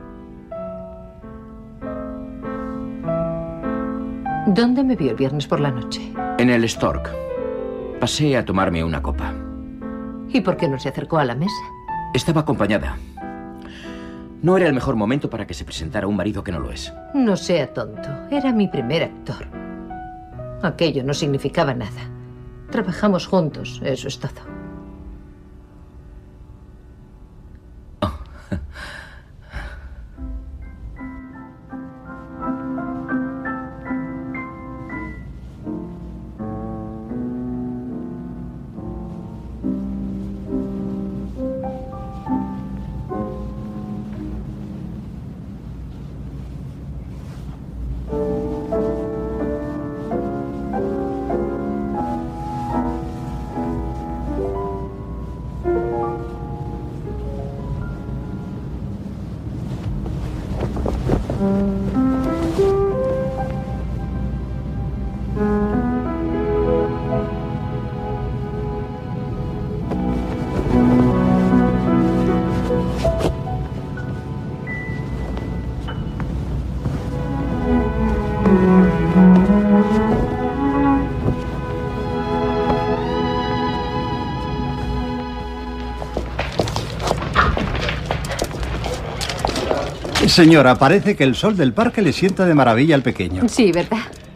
¿Dónde me vio el viernes por la noche? En el Stork. Pasé a tomarme una copa. ¿Y por qué no se acercó a la mesa? Estaba acompañada. No era el mejor momento para que se presentara un marido que no lo es. No sea tonto. Era mi primer actor. Aquello no significaba nada. Trabajamos juntos, eso es todo. Oh. Señora, parece que el sol del parque le sienta de maravilla al pequeño. Sí, ¿verdad?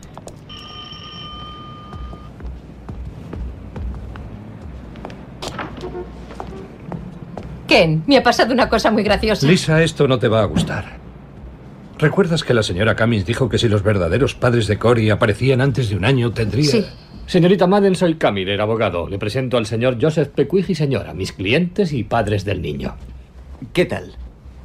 Ken, me ha pasado una cosa muy graciosa. Lisa, esto no te va a gustar. ¿Recuerdas que la señora Cummings dijo que si los verdaderos padres de Cory aparecían antes de un año, tendría...? Sí. Señorita Madden, soy Camiller, abogado. Le presento al señor Joseph Pequig y señora, mis clientes y padres del niño. ¿Qué tal?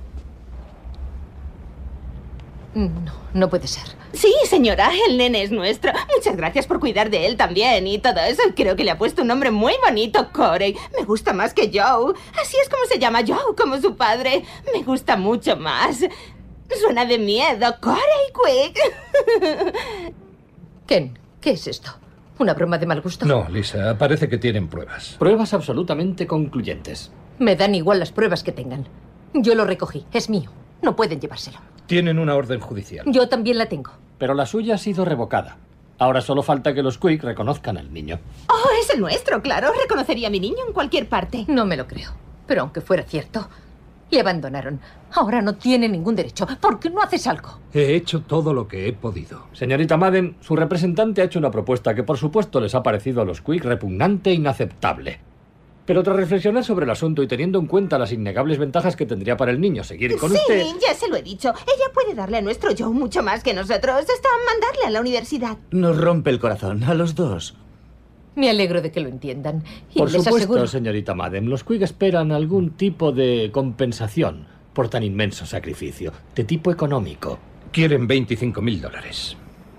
No, no puede ser. Sí, señora, el nene es nuestro. Muchas gracias por cuidar de él también y todo eso. Creo que le ha puesto un nombre muy bonito, Corey. Me gusta más que Joe. Así es como se llama Joe, como su padre. Me gusta mucho más. Suena de miedo, Corey Quick. Ken, ¿qué es esto? ¿Una broma de mal gusto? No, Lisa, parece que tienen pruebas. Pruebas absolutamente concluyentes. Me dan igual las pruebas que tengan. Yo lo recogí, es mío. No pueden llevárselo. Tienen una orden judicial. Yo también la tengo. Pero la suya ha sido revocada. Ahora solo falta que los Quick reconozcan al niño. Oh, es el nuestro, claro. Reconocería a mi niño en cualquier parte. No me lo creo. Pero aunque fuera cierto, le abandonaron. Ahora no tiene ningún derecho. ¿Por qué no haces algo? He hecho todo lo que he podido. Señorita Madden, su representante ha hecho una propuesta que por supuesto les ha parecido a los Quick repugnante e inaceptable. Pero tras reflexionar sobre el asunto y teniendo en cuenta las innegables ventajas que tendría para el niño seguir con sí, usted... Sí, ya se lo he dicho. Ella puede darle a nuestro Joe mucho más que nosotros. Hasta mandarle a la universidad. Nos rompe el corazón a los dos. Me alegro de que lo entiendan. Y Por les supuesto, aseguro... señorita Madden, los Quick esperan algún tipo de compensación por tan inmenso sacrificio, de tipo económico. Quieren veinticinco mil dólares.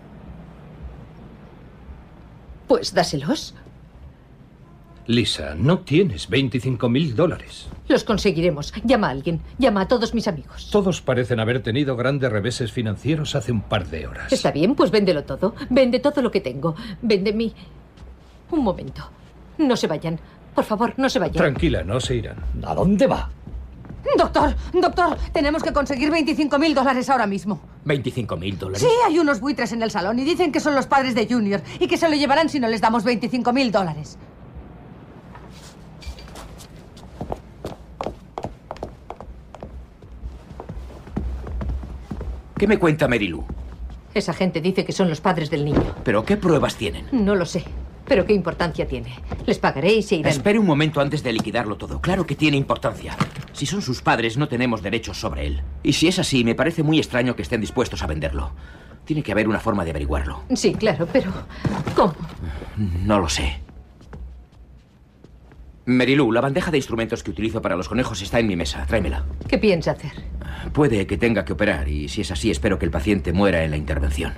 Pues dáselos. Lisa, no tienes veinticinco mil dólares. Los conseguiremos. Llama a alguien. Llama a todos mis amigos. Todos parecen haber tenido grandes reveses financieros hace un par de horas. Está bien, pues véndelo todo. Vende todo lo que tengo. Vende mi... Un momento. No se vayan. Por favor, no se vayan. Tranquila, no se irán. ¿A dónde va? Doctor, doctor, tenemos que conseguir veinticinco mil dólares ahora mismo. ¿veinticinco mil dólares? Sí, hay unos buitres en el salón y dicen que son los padres de Junior y que se lo llevarán si no les damos veinticinco mil dólares. ¿Qué me cuenta Mary Lou? Esa gente dice que son los padres del niño. ¿Pero qué pruebas tienen? No lo sé. Pero qué importancia tiene. Les pagaré y se irán. Espere un momento antes de liquidarlo todo. Claro que tiene importancia. Si son sus padres, no tenemos derechos sobre él. Y si es así, me parece muy extraño que estén dispuestos a venderlo. Tiene que haber una forma de averiguarlo. Sí, claro, pero... ¿cómo? No lo sé. Mary Lou, la bandeja de instrumentos que utilizo para los conejos está en mi mesa. Tráemela. ¿Qué piensa hacer? Puede que tenga que operar y si es así, espero que el paciente muera en la intervención.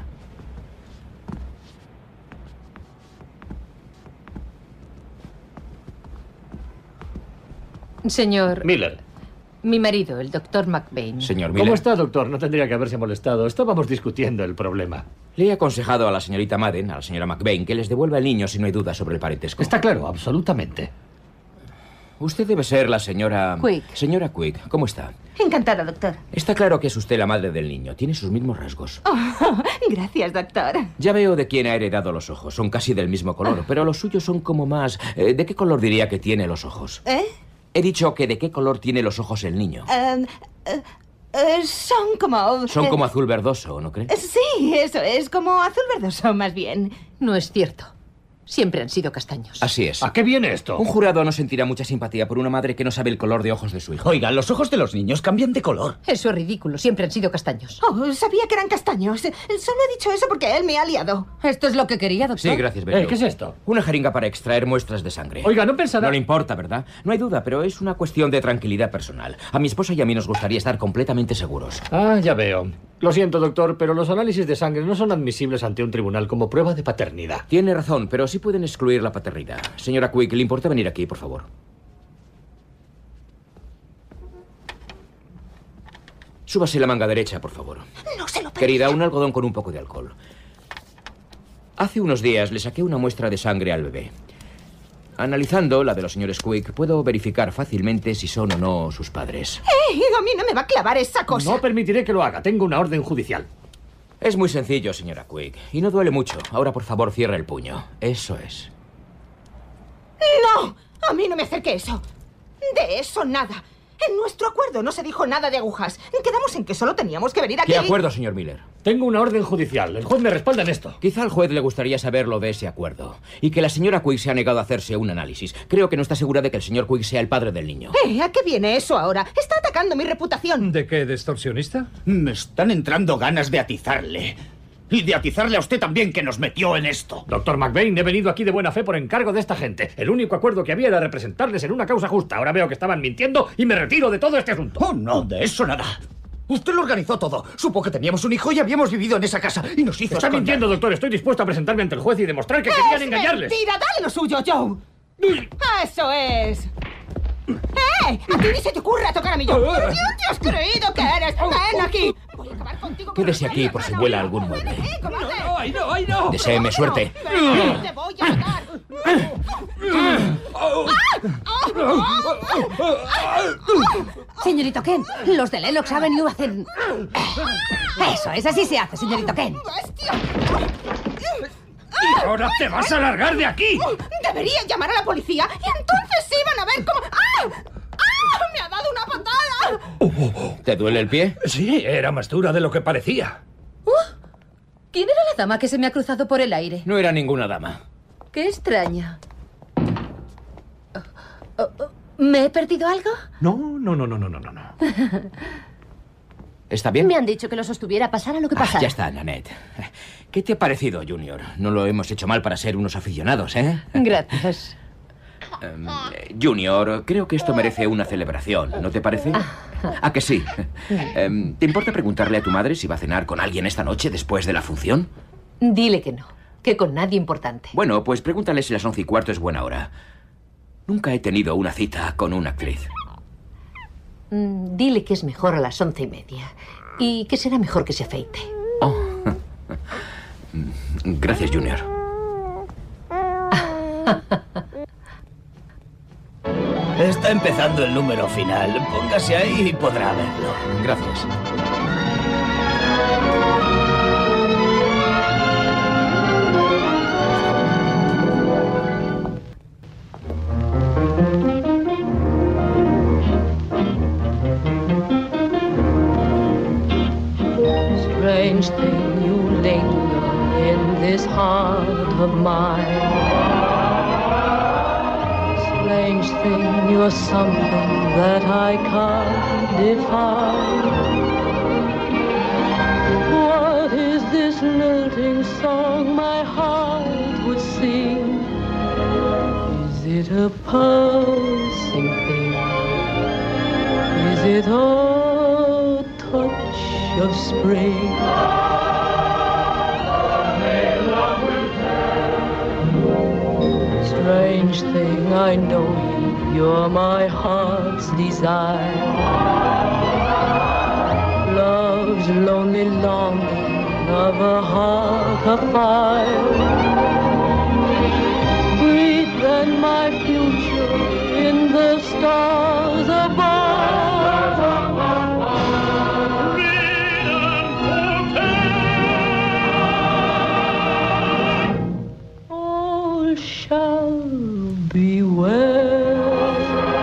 Señor... Miller. Mi marido, el doctor McBain. Señor Miller. ¿Cómo está, doctor? No tendría que haberse molestado. Estábamos discutiendo el problema. Le he aconsejado a la señorita Madden, a la señora McBain, que les devuelva el niño si no hay duda sobre el parentesco. Está claro, absolutamente. Usted debe ser la señora... Quick. Señora Quick, ¿cómo está? Encantada, doctor. Está claro que es usted la madre del niño. Tiene sus mismos rasgos. Oh, gracias, doctor. Ya veo de quién ha heredado los ojos. Son casi del mismo color, pero los suyos son como más... Eh, ¿De qué color diría que tiene los ojos? ¿Eh? He dicho que de qué color tiene los ojos el niño. Um, uh, uh, son como... Son como azul verdoso, ¿no cree? Sí, eso es, como azul verdoso, más bien. No es cierto. Siempre han sido castaños. Así es. ¿A qué viene esto? Un jurado no sentirá mucha simpatía por una madre que no sabe el color de ojos de su hijo. Oigan, los ojos de los niños cambian de color. Eso es ridículo. Siempre han sido castaños. Oh, sabía que eran castaños. Solo he dicho eso porque él me ha liado. ¿Esto es lo que quería, doctor? Sí, gracias, Berto. Eh, ¿Qué es esto? Una jeringa para extraer muestras de sangre. Oiga, no pensará... No le importa, ¿verdad? No hay duda, pero es una cuestión de tranquilidad personal. A mi esposa y a mí nos gustaría estar completamente seguros. Ah, ya veo. Lo siento, doctor, pero los análisis de sangre no son admisibles ante un tribunal como prueba de paternidad. Tiene razón, pero sí pueden excluir la paternidad. Señora Quick, ¿le importa venir aquí, por favor? Súbase la manga derecha, por favor. No se lo permito. Querida, un algodón con un poco de alcohol. Hace unos días le saqué una muestra de sangre al bebé. Analizando la de los señores Quick, puedo verificar fácilmente si son o no sus padres. ¡Eh! A mí no me va a clavar esa cosa. No permitiré que lo haga. Tengo una orden judicial. Es muy sencillo, señora Quick. Y no duele mucho. Ahora, por favor, cierre el puño. Eso es. ¡No! A mí no me acerque eso. De eso nada. En nuestro acuerdo no se dijo nada de agujas. Quedamos en que solo teníamos que venir aquí. ¿Qué acuerdo, señor Miller? Tengo una orden judicial. El juez me respalda en esto. Quizá al juez le gustaría saber lo de ese acuerdo. Y que la señora Quick se ha negado a hacerse un análisis. Creo que no está segura de que el señor Quick sea el padre del niño. Eh, ¿a qué viene eso ahora? Está atacando mi reputación. ¿De qué, de extorsionista? Me están entrando ganas de atizarle. Y de atizarle a usted también, que nos metió en esto. Doctor McBain, he venido aquí de buena fe por encargo de esta gente. El único acuerdo que había era representarles en una causa justa. Ahora veo que estaban mintiendo y me retiro de todo este asunto. Oh, no, de eso nada. Usted lo organizó todo. Supo que teníamos un hijo y habíamos vivido en esa casa. Y nos hizo Está esconder. mintiendo, doctor. Estoy dispuesto a presentarme ante el juez y demostrar que querían engañarles. ¡Mentira! ¡Dale lo suyo, Joe! ¡Eso es! ¡Eh! ¡A ti ni se te ocurra tocar a mi Joe! ¿Quién te has creído que eres? ¡Ven aquí! Voy a acabar contigo. Quédese aquí por si vuela algún mueble. ¡No, no, ay, no, ay, no! Deséeme suerte. ¡Te voy a matar! Señorito Kent, los de Lennox Avenue hacen... Eso es, así se hace, señorito Kent. ¡Y ahora te vas a largar de aquí! Deberían llamar a la policía y entonces iban a ver cómo... ¡Ah! ¡Ah! ¡Me ha dado una patada! ¿Te duele el pie? Sí, era más dura de lo que parecía. Uh, ¿Quién era la dama que se me ha cruzado por el aire? No era ninguna dama. Qué extraña. Oh, oh, ¿Me he perdido algo? No, no, no, no, no, no, no. ¿Está bien? Me han didicho que lo sostuviera, pasara lo que pasara. Ah, ya está, Nanette. ¿Qué te ha parecido, Junior? No lo hemos hecho mal para ser unos aficionados, ¿eh? Gracias. Um, Junior, creo que esto merece una celebración, ¿no te parece? ¿A que sí? Um, ¿Te importa preguntarle a tu madre si va a cenar con alguien esta noche después de la función? Dile que no, que con nadie importante. Bueno, pues pregúntale si las once y cuarto es buena hora. Nunca he tenido una cita con una actriz. Mm, dile que es mejor a las once y media y que será mejor que se afeite. Oh. Gracias, Junior. Está empezando el número final. Póngase ahí y podrá verlo. Gracias. Strange thing, you linger in this heart of mine. Strange thing, you're something that I can't define. What is this lilting song my heart would sing? Is it a pulsing thing? Is it a touch of spring? Strange thing, I know you, you're my heart's desire. Love's lonely longing of a heart afire. Breathe then my future in the stars above. All shall be well,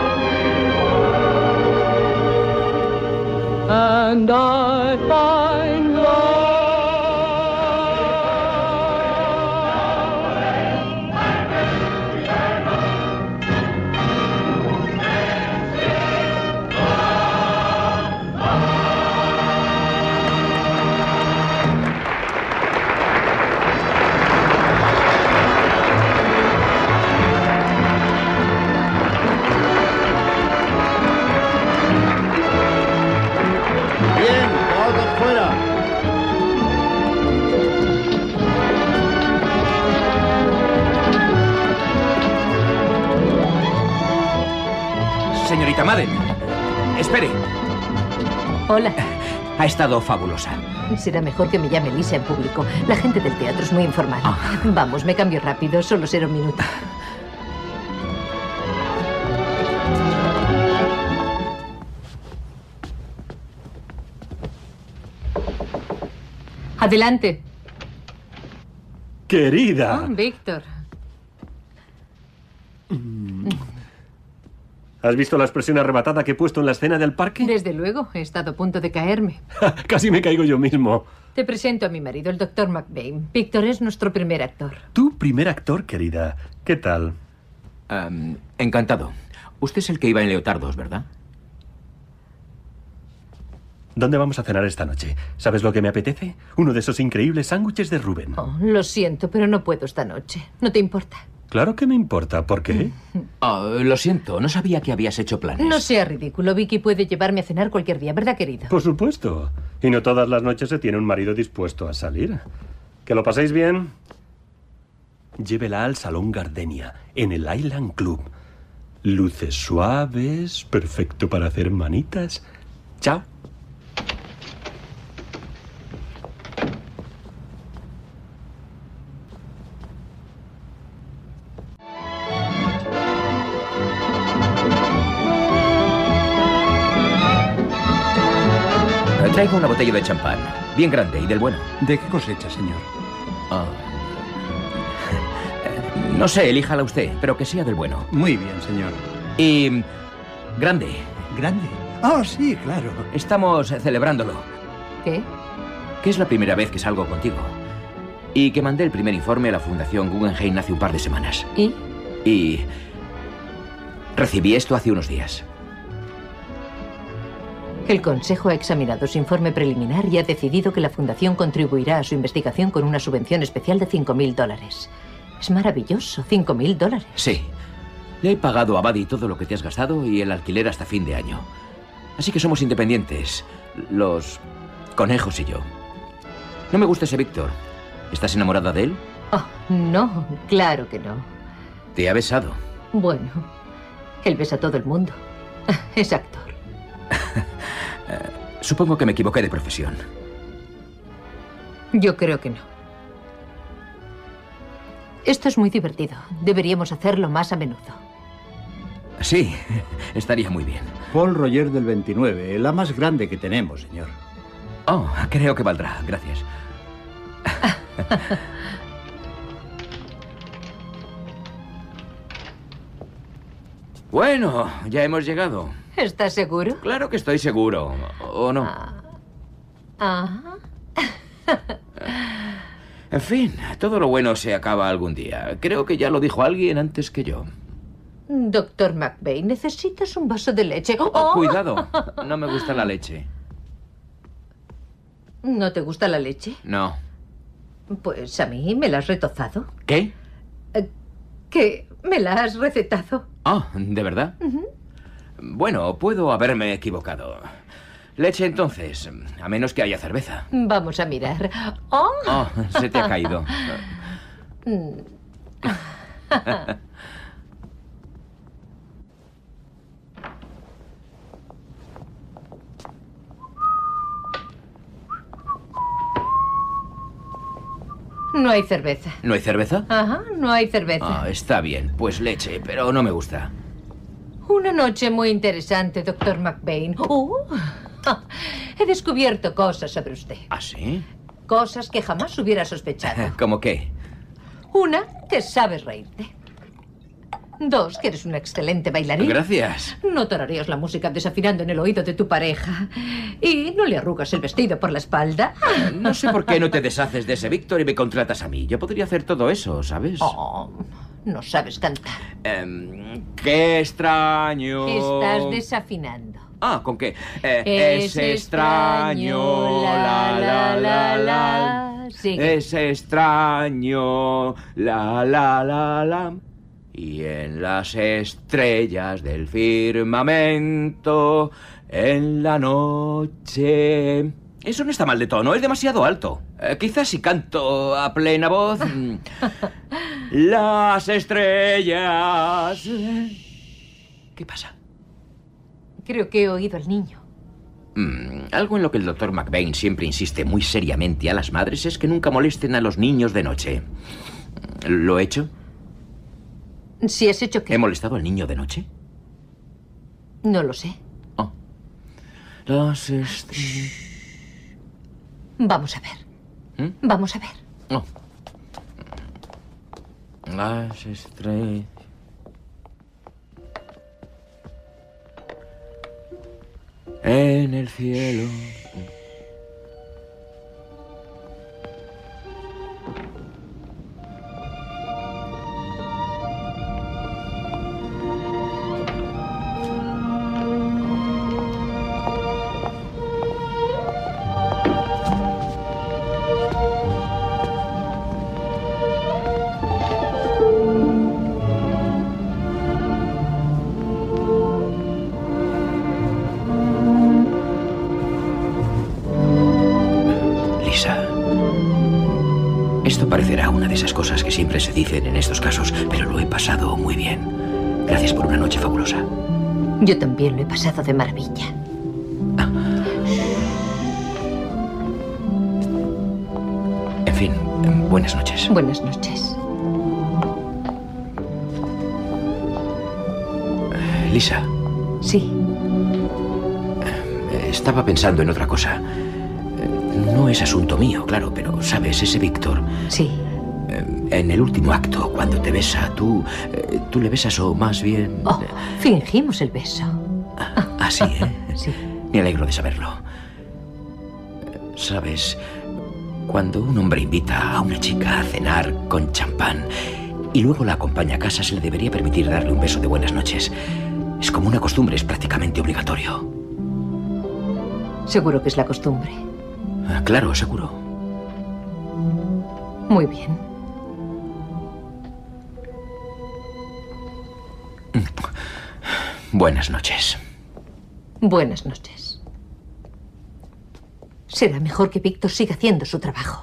and I find love. Bien, todos fuera. Señorita Madden, espere. Hola. Ha estado fabulosa. Será mejor que me llame Lisa en público. La gente del teatro es muy informal. Ah. Vamos, me cambio rápido, solo será un minuto. Adelante. Querida. Oh, Víctor. ¿Has visto la expresión arrebatada que he puesto en la escena del parque? Desde luego, he estado a punto de caerme. Casi me caigo yo mismo. Te presento a mi marido, el doctor McBain. Víctor es nuestro primer actor. ¿Tu primer actor, querida? ¿Qué tal? Um, encantado. Usted es el que iba en leotardos, ¿verdad? ¿Dónde vamos a cenar esta noche? ¿Sabes lo que me apetece? Uno de esos increíbles sándwiches de Rubén. Oh, lo siento, pero no puedo esta noche. ¿No te importa? Claro que me importa. ¿Por qué? Oh, lo siento, no sabía que habías hecho planes. No sea ridículo. Vicky puede llevarme a cenar cualquier día, ¿verdad, querido? Por supuesto. Y no todas las noches se tiene un marido dispuesto a salir. ¿Que lo paséis bien? Llévela al Salón Gardenia, en el Island Club. Luces suaves, perfecto para hacer manitas. Chao. Traigo una botella de champán, bien grande y del bueno. ¿De qué cosecha, señor? Oh. No sé, elíjala usted, pero que sea del bueno. Muy bien, señor. Y... grande. ¿Grande? Ah, sí, claro. Estamos celebrándolo. ¿Qué? Que es la primera vez que salgo contigo. Y que mandé el primer informe a la Fundación Guggenheim hace un par de semanas. ¿Y? Y... recibí esto hace unos días. El Consejo ha examinado su informe preliminar y ha decidido que la Fundación contribuirá a su investigación con una subvención especial de cinco mil dólares. Es maravilloso, cinco mil dólares. Sí. Le he pagado a Buddy todo lo que te has gastado y el alquiler hasta fin de año. Así que somos independientes, los conejos y yo. No me gusta ese Víctor. ¿Estás enamorada de él? Oh, no, claro que no. ¿Te ha besado? Bueno, él besa a todo el mundo. Es actor. Supongo que me equivoqué de profesión. Yo creo que no. Esto es muy divertido. Deberíamos hacerlo más a menudo. Sí, estaría muy bien. Paul Roger del veintinueve, la más grande que tenemos, señor. Oh, creo que valdrá. Gracias. Bueno, ya hemos llegado. ¿Estás seguro? Claro que estoy seguro. ¿O no? Ah. En fin, todo lo bueno se acaba algún día. Creo que ya lo dijo alguien antes que yo. Doctor McBain, necesitas un vaso de leche. Oh, oh. Cuidado, no me gusta la leche. ¿No te gusta la leche? No. Pues a mí me la has retozado. ¿Qué? Eh, que me la has recetado. Ah, ¿de verdad? Uh-huh. Bueno, puedo haberme equivocado. Leche entonces, a menos que haya cerveza. Vamos a mirar. ¡Oh! Oh, se te ha caído. No hay cerveza. ¿No hay cerveza? Ajá, no hay cerveza. Ah, está bien. Pues leche, pero no me gusta. Una noche muy interesante, doctor McBain. Uh, he descubierto cosas sobre usted. ¿Ah, sí? Cosas que jamás hubiera sospechado. ¿Cómo qué? Una, que sabes reírte. Dos, que eres un excelente bailarín. Gracias. No tarareas la música desafinando en el oído de tu pareja. Y no le arrugas el vestido por la espalda. No sé por qué no te deshaces de ese Víctor y me contratas a mí. Yo podría hacer todo eso, ¿sabes? Oh, no sabes cantar. Eh, ¡Qué extraño! Estás desafinando. Ah, ¿con qué? Eh, es, es extraño, la, la, la, la. Sigue. Es extraño, la, la, la, la. Y en las estrellas del firmamento, en la noche... Eso no está mal de tono, es demasiado alto. Eh, quizás si canto a plena voz... Las estrellas... ¿Qué pasa? Creo que he oído al niño. Mm, algo en lo que el doctor McBain siempre insiste muy seriamente a las madres es que nunca molesten a los niños de noche. ¿Lo he hecho? ¿Si has hecho qué? ¿He molestado al niño de noche? No lo sé. Oh. Las estrellas... Vamos a ver. ¿Mm? Vamos a ver. Oh. Las estrellas... En el cielo. Parecerá una de esas cosas que siempre se dicen en estos casos, pero lo he pasado muy bien. Gracias por una noche fabulosa. Yo también lo he pasado de maravilla. Ah. En fin, buenas noches. Buenas noches. Lisa. Sí. Estaba pensando en otra cosa. No es asunto mío, claro, pero, ¿sabes? Ese Víctor... Sí. En el último acto, cuando te besa, tú... Tú le besas o más bien... Oh, fingimos el beso. Ah, sí, ¿eh? Sí. Me alegro de saberlo. ¿Sabes? Cuando un hombre invita a una chica a cenar con champán y luego la acompaña a casa, se le debería permitir darle un beso de buenas noches. Es como una costumbre, es prácticamente obligatorio. Seguro que es la costumbre. Claro, seguro. Muy bien. Buenas noches. Buenas noches. Será mejor que Víctor siga haciendo su trabajo.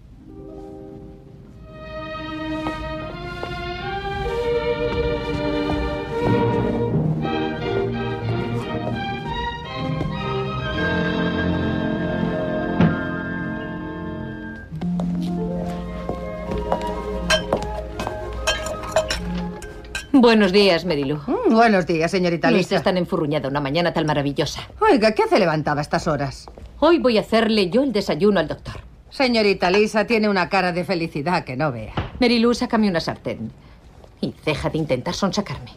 Buenos días, Marilu. Mm, buenos días, señorita Lisa. Lisa es tan enfurruñada una mañana tan maravillosa. Oiga, ¿qué hace levantada a estas horas? Hoy voy a hacerle yo el desayuno al doctor. Señorita Lisa tiene una cara de felicidad que no vea. Marilu, sácame una sartén. Y deja de intentar sonsacarme.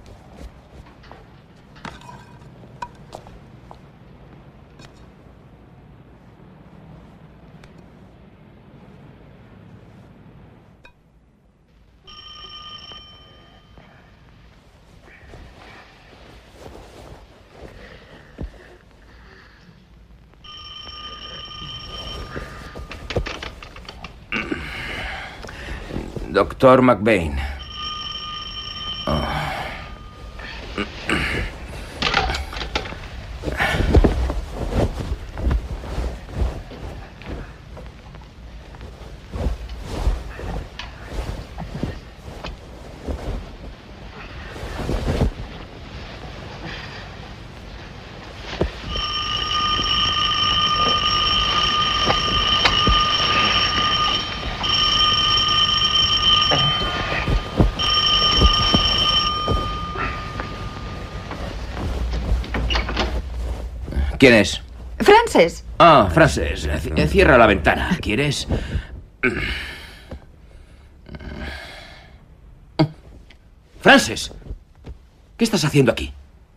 Doctor McBain. Oh. ¿Quién es? Frances. Ah, Frances. Cierra la ventana. ¿Quieres? Frances. ¿Qué estás haciendo aquí?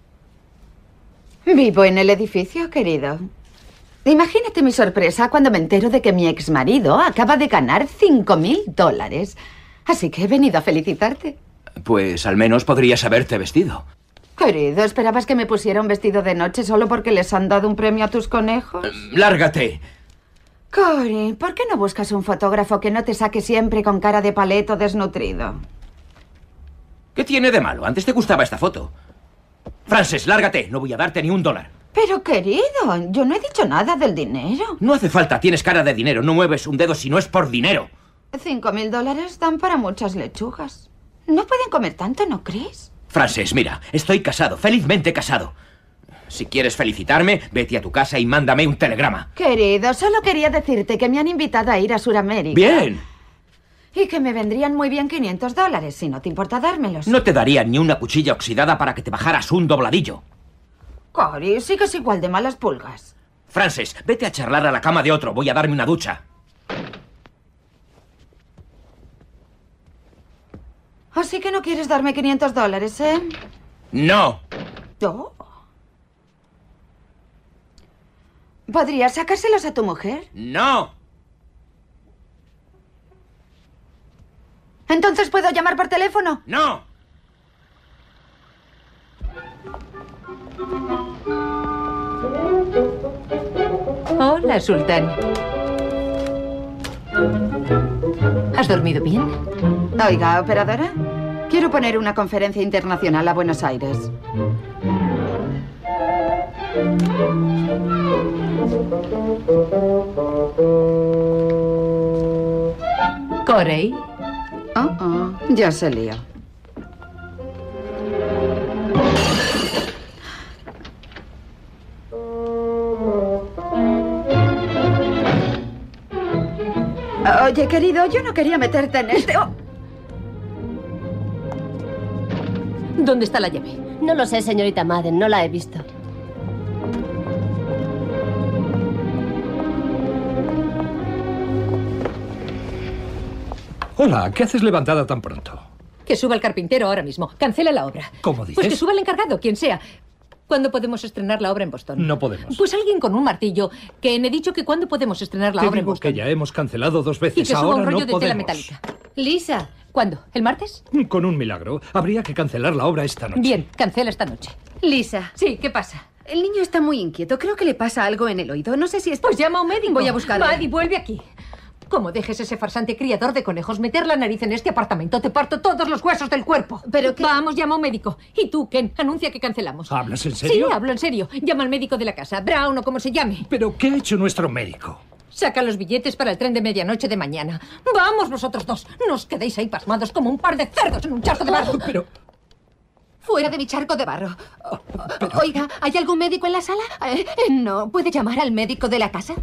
Vivo en el edificio, querido. Imagínate mi sorpresa cuando me entero de que mi exmarido acaba de ganar cinco mil dólares. Así que he venido a felicitarte. Pues al menos podrías haberte vestido. Querido, ¿esperabas que me pusiera un vestido de noche solo porque les han dado un premio a tus conejos? ¡Lárgate! Cory, ¿por qué no buscas un fotógrafo que no te saque siempre con cara de paleto desnutrido? ¿Qué tiene de malo? Antes te gustaba esta foto. Frances, lárgate. No voy a darte ni un dólar. Pero, querido, yo no he dicho nada del dinero. No hace falta. Tienes cara de dinero. No mueves un dedo si no es por dinero. Cinco mil dólares dan para muchas lechugas. No pueden comer tanto, ¿no crees? Frances, mira, estoy casado, felizmente casado. Si quieres felicitarme, vete a tu casa y mándame un telegrama. Querido, solo quería decirte que me han invitado a ir a Sudamérica. ¡Bien! Y que me vendrían muy bien quinientos dólares, si no te importa dármelos. No te daría ni una cuchilla oxidada para que te bajaras un dobladillo. Cory, sigues igual de malas pulgas. Frances, vete a charlar a la cama de otro. Voy a darme una ducha. Así que no quieres darme quinientos dólares, ¿eh? ¡No! ¿Oh? ¿Podrías sacárselos a tu mujer? ¡No! ¿Entonces puedo llamar por teléfono? ¡No! Hola, Sultán. ¿Has dormido bien? Oiga, operadora, quiero poner una conferencia internacional a Buenos Aires. Corey. Oh, oh, ya se lío. Oye, querido, yo no quería meterte en este... Oh. ¿Dónde está la llave? No lo sé, señorita Madden, no la he visto. Hola, ¿qué haces levantada tan pronto? Que suba el carpintero ahora mismo. Cancela la obra. ¿Cómo dices? Pues que suba el encargado, quien sea. ¿Cuándo podemos estrenar la obra en Boston? No podemos. Pues alguien con un martillo. Que me he dicho que cuándo podemos estrenar la Te obra en digo Boston. que ya hemos cancelado dos veces. Y que suba Ahora un rollo no de podemos. tela metálica. Lisa, ¿cuándo? ¿El martes? Con un milagro. Habría que cancelar la obra esta noche. Bien, cancela esta noche. Lisa. Sí, ¿qué pasa? El niño está muy inquieto. Creo que le pasa algo en el oído. No sé si es... Pues llama a un médico. Voy a buscarlo. Buddy, vuelve aquí. Como dejes ese farsante criador de conejos meter la nariz en este apartamento, te parto todos los huesos del cuerpo. Pero que... Vamos, llama a un médico. Y tú, Ken, anuncia que cancelamos. ¿Hablas en serio? Sí, hablo en serio. Llama al médico de la casa, Brown o como se llame. ¿Pero qué ha hecho nuestro médico? Saca los billetes para el tren de medianoche de mañana. Vamos vosotros dos. No os quedéis ahí pasmados como un par de cerdos en un charco de barro. Pero... Fuera de mi charco de barro. Pero... Oiga, ¿hay algún médico en la sala? Eh, no, ¿puede llamar al médico de la casa?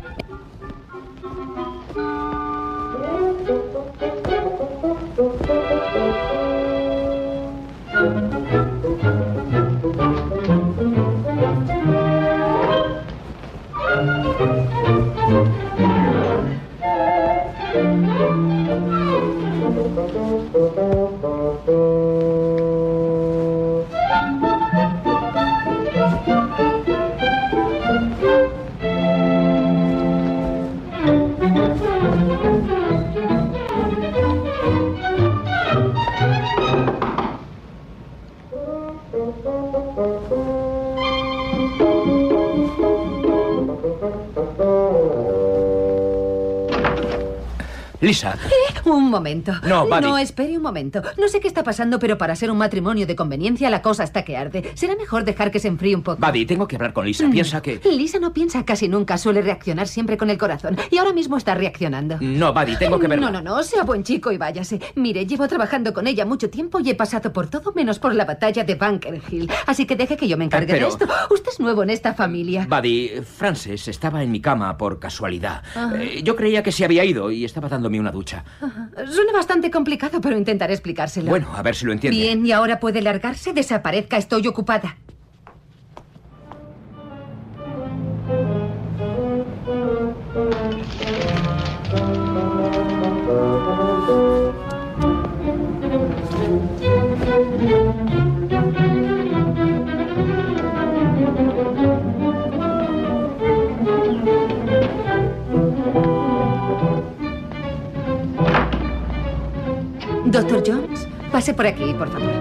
Lisa. ¿Eh? Un momento. No, Buddy. No, espere un momento. No sé qué está pasando, pero para ser un matrimonio de conveniencia la cosa está que arde. Será mejor dejar que se enfríe un poco. Buddy, tengo que hablar con Lisa. Mm. Piensa que... Lisa no piensa casi nunca. Suele reaccionar siempre con el corazón. Y ahora mismo está reaccionando. No, Buddy, tengo que verla. No, no, no. Sea buen chico y váyase. Mire, llevo trabajando con ella mucho tiempo y he pasado por todo menos por la batalla de Bunker Hill. Así que deje que yo me encargue Pero... de esto. Usted es nuevo en esta familia. Buddy, Frances estaba en mi cama por casualidad. Ah. Eh, yo creía que se había ido y estaba dándome una ducha. Ajá. Suena bastante complicado, pero intentaré explicárselo. Bueno, a ver si lo entiende. Bien, y ahora puede largarse. Desaparezca, estoy ocupada. Doctor Jones, pase por aquí, por favor.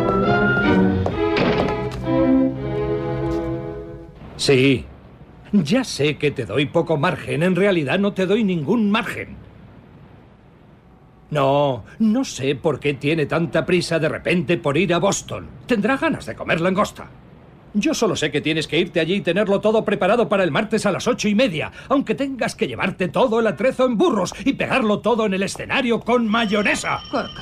Sí. Ya sé que te doy poco margen. En realidad no te doy ningún margen. No, no sé por qué tiene tanta prisa de repente por ir a Boston. Tendrá ganas de comer langosta. Yo solo sé que tienes que irte allí y tenerlo todo preparado para el martes a las ocho y media, aunque tengas que llevarte todo el atrezo en burros y pegarlo todo en el escenario con mayonesa.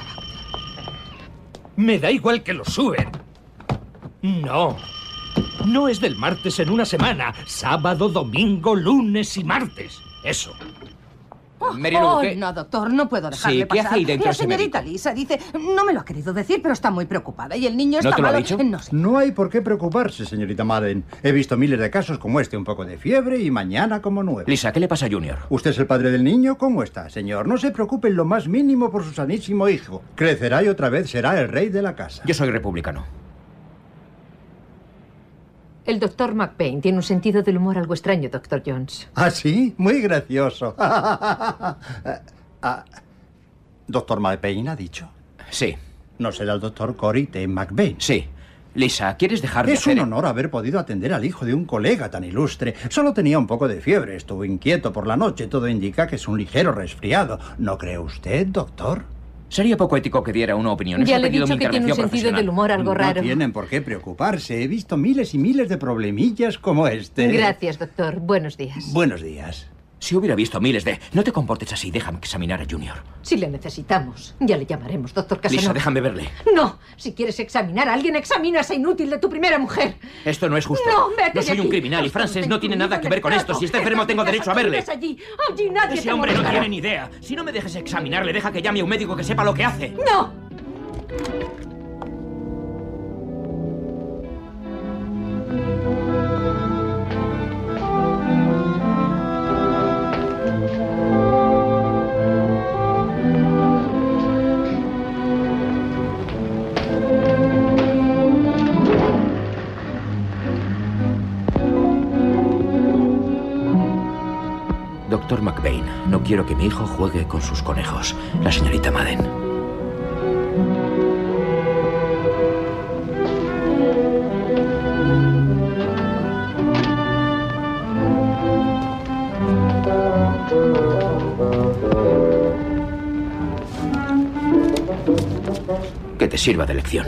Me da igual que lo suben. No. No es del martes en una semana. Sábado, domingo, lunes y martes. Eso. Oh, Mary Lou, oh, ¿qué? no, doctor, no puedo dejarle Sí, ¿qué pasar. hace ahí dentro La ese señorita médico? Lisa dice, no me lo ha querido decir, pero está muy preocupada y el niño ¿No está te lo ha malo. dicho? No sé. No hay por qué preocuparse, señorita Madden. He visto miles de casos como este, un poco de fiebre y mañana como nuevo. Lisa, ¿qué le pasa a Junior? ¿Usted es el padre del niño? ¿Cómo está, señor? No se preocupe en lo más mínimo por su sanísimo hijo. Crecerá y otra vez será el rey de la casa. Yo soy republicano. El doctor McBain tiene un sentido del humor algo extraño, doctor Jones. ¿Ah, sí? Muy gracioso. ah, ¿Doctor McBain ha dicho? Sí. ¿No será el doctor Corey T. McBain? Sí. Lisa, ¿quieres dejar de Es hacer...? un honor haber podido atender al hijo de un colega tan ilustre. Solo tenía un poco de fiebre, estuvo inquieto por la noche. Todo indica que es un ligero resfriado. ¿No cree usted, doctor? Sería poco ético que diera una opinión. Ya le he dicho que tiene un sentido del humor algo raro. No tienen por qué preocuparse. He visto miles y miles de problemillas como este. Gracias, doctor. Buenos días. Buenos días. Si hubiera visto miles de... No te comportes así, déjame examinar a Junior. Si le necesitamos, ya le llamaremos, doctor Casanova. Lisa, déjame verle. No, si quieres examinar a alguien, examina a esa inútil de tu primera mujer. Esto no es justo. No, vete No soy de un aquí. criminal y Frances no tiene nada que ver con esto. Si está enfermo, tengo derecho a verle. Allí, allí nadie Ese te hombre no molestará. tiene ni idea. Si no me dejes examinarle, deja que llame a un médico que sepa lo que hace. ¡No! Doctor McBain, no quiero que mi hijo juegue con sus conejos. La señorita Madden. Que te sirva de lección.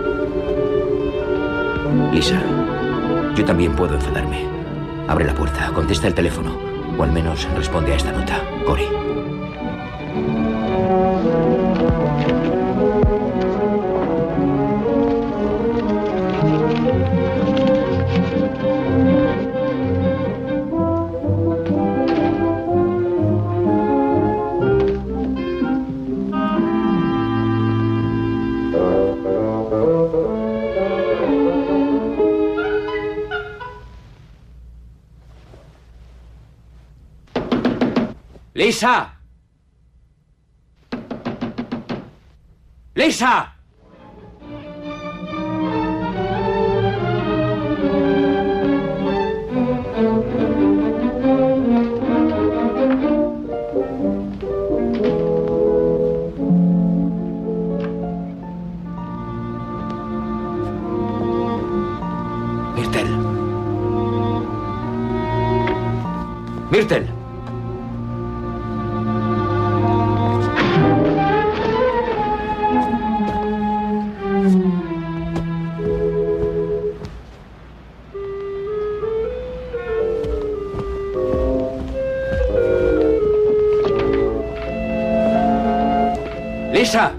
Lisa, yo también puedo enfadarme. Abre la puerta, contesta el teléfono. O al menos responde a esta nota, Corey. ¡Lisa! ¡Lisa! Myrtle. Myrtle. ¡Lisa!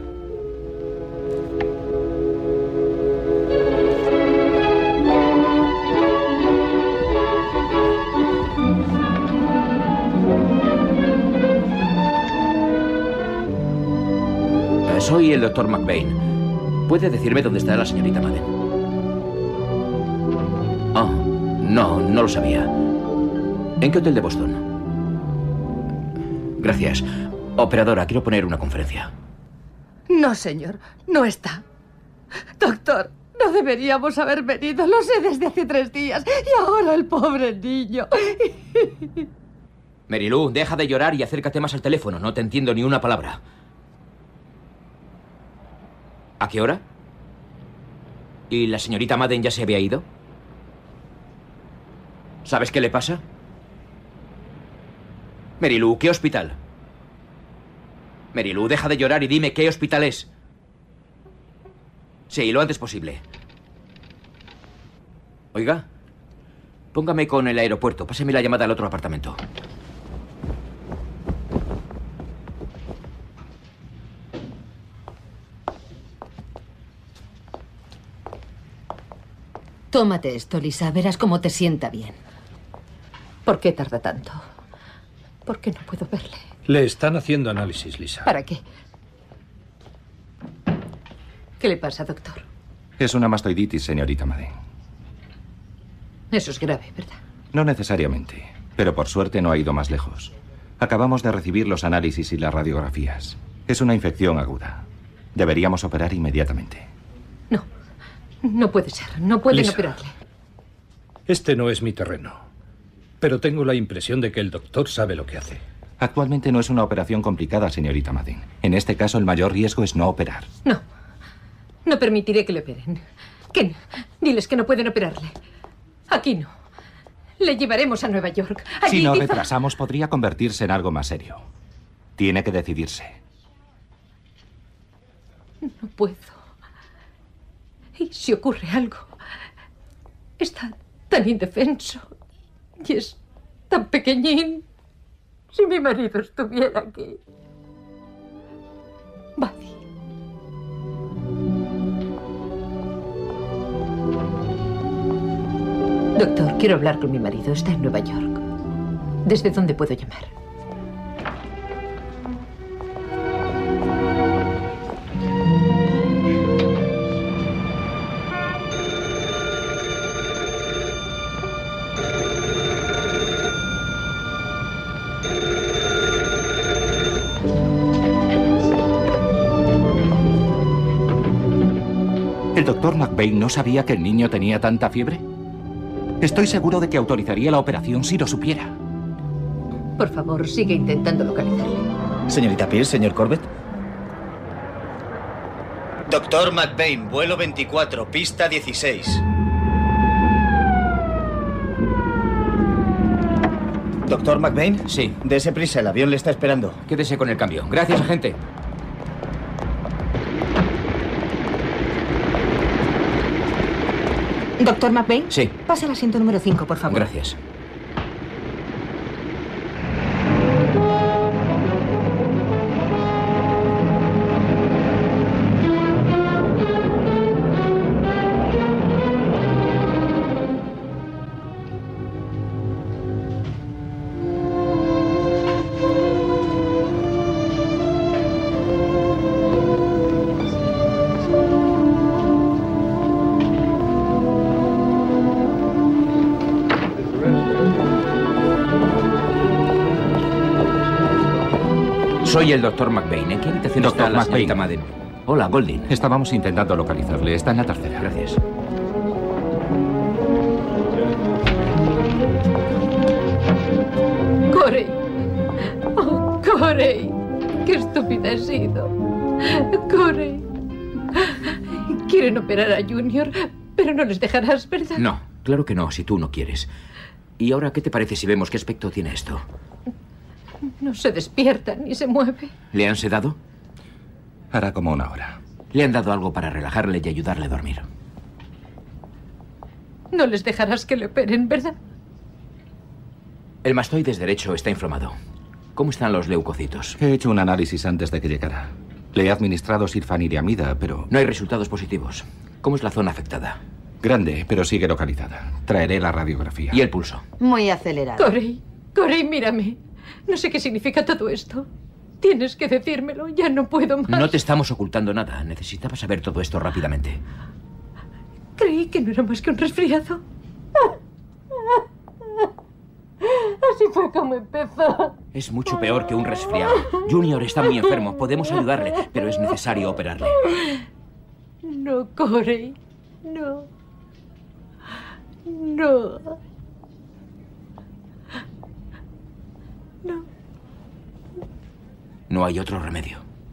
Soy el doctor McBain. ¿Puede decirme dónde está la señorita Madden? Oh, no, no lo sabía. ¿En qué hotel de Boston? Gracias. Operadora, quiero poner una conferencia. No, señor, no está. Doctor, no deberíamos haber venido. Lo sé desde hace tres días. Y ahora el pobre niño. Mary Lou, deja de llorar y acércate más al teléfono. No te entiendo ni una palabra. ¿A qué hora? ¿Y la señorita Madden ya se había ido? ¿Sabes qué le pasa? Mary Lou, ¿qué hospital? Mary Lou, deja de llorar y dime qué hospital es. Sí, lo antes posible. Oiga, póngame con el aeropuerto. Páseme la llamada al otro apartamento. Tómate esto, Lisa. Verás cómo te sienta bien. ¿Por qué tarda tanto? ¿Por qué no puedo verle? Le están haciendo análisis, Lisa. ¿Para qué? ¿Qué le pasa, doctor? Es una mastoiditis, señorita Madden. Eso es grave, ¿verdad? No necesariamente, pero por suerte no ha ido más lejos. Acabamos de recibir los análisis y las radiografías. Es una infección aguda. Deberíamos operar inmediatamente. No puede ser. No pueden Lisa. operarle. Este no es mi terreno. Pero tengo la impresión de que el doctor sabe lo que hace. Actualmente no es una operación complicada, señorita Madden. En este caso, el mayor riesgo es no operar. No. No permitiré que le operen. Ken, diles que no pueden operarle. Aquí no. Le llevaremos a Nueva York. Allí Si no quizá- retrasamos, podría convertirse en algo más serio. Tiene que decidirse. No puedo. Y si ocurre algo, está tan indefenso y es tan pequeñín. Si mi marido estuviera aquí. Buddy. Doctor, quiero hablar con mi marido. Está en Nueva York. ¿Desde dónde puedo llamar? ¿El doctor McBain no sabía que el niño tenía tanta fiebre? Estoy seguro de que autorizaría la operación si lo supiera. Por favor, sigue intentando localizarle. Señorita Pierce, señor Corbett. Doctor McBain, vuelo veinticuatro, pista dieciséis. ¿Doctor McBain? Sí. Dese prisa, el avión le está esperando. Quédese con el cambio. Gracias, agente. ¿Doctor McBain? Sí. Pase al asiento número cinco, por favor. Gracias. Soy el doctor McBain. ¿En qué habitación Doctor está la McBain. señorita Madden? Hola, Golding. Estábamos intentando localizarle. Está en la tercera. Gracias. Corey. Oh, Corey. Qué estúpida he sido. Corey. Quieren operar a Junior, pero no les dejarás, ¿verdad? No, claro que no, si tú no quieres. ¿Y ahora qué te parece si vemos qué aspecto tiene esto? No se despierta ni se mueve. ¿Le han sedado? Hará como una hora. Le han dado algo para relajarle y ayudarle a dormir. No les dejarás que le operen, ¿verdad? El mastoides derecho está inflamado. ¿Cómo están los leucocitos? He hecho un análisis antes de que llegara. Le he administrado sirfaniriamida, pero... No hay resultados positivos. ¿Cómo es la zona afectada? Grande, pero sigue localizada. Traeré la radiografía. ¿Y el pulso? Muy acelerado. Corey, Corey, mírame. No sé qué significa todo esto. Tienes que decírmelo. Ya no puedo más. No te estamos ocultando nada. Necesitaba saber todo esto rápidamente. Creí que no era más que un resfriado. Así fue como empezó. Es mucho peor que un resfriado. Junior está muy enfermo. Podemos ayudarle, pero es necesario operarle. No, Corey. No. No. No. No hay otro remedio.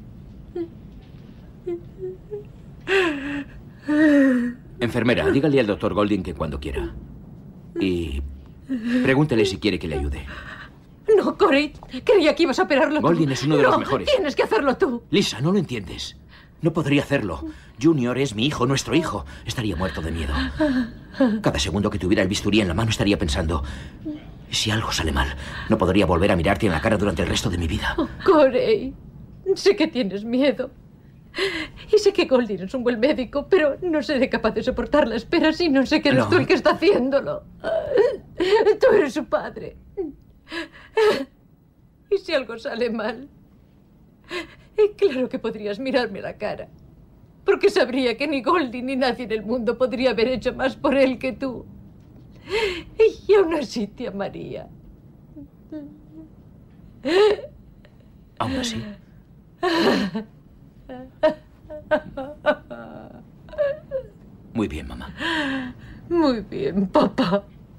Enfermera, dígale al doctor Golding que cuando quiera. Y pregúntele si quiere que le ayude. No, Corey. Creía que ibas a operarlo tú. Golding es uno de No, los mejores. Tienes que hacerlo tú. Lisa, no lo entiendes. No podría hacerlo. Junior es mi hijo, nuestro hijo. Estaría muerto de miedo. Cada segundo que tuviera el bisturí en la mano estaría pensando... ¿Y si algo sale mal? No podría volver a mirarte en la cara durante el resto de mi vida. Oh, Corey, sé que tienes miedo. Y sé que Golding es un buen médico, pero no seré capaz de soportar la espera si no sé que eres No. tú el que está haciéndolo. Tú eres su padre. ¿Y si algo sale mal? Y claro que podrías mirarme a la cara. Porque sabría que ni Golding ni nadie en el mundo podría haber hecho más por él que tú. Y aún así te amaría. Aún así. Muy bien, mamá. Muy bien, papá.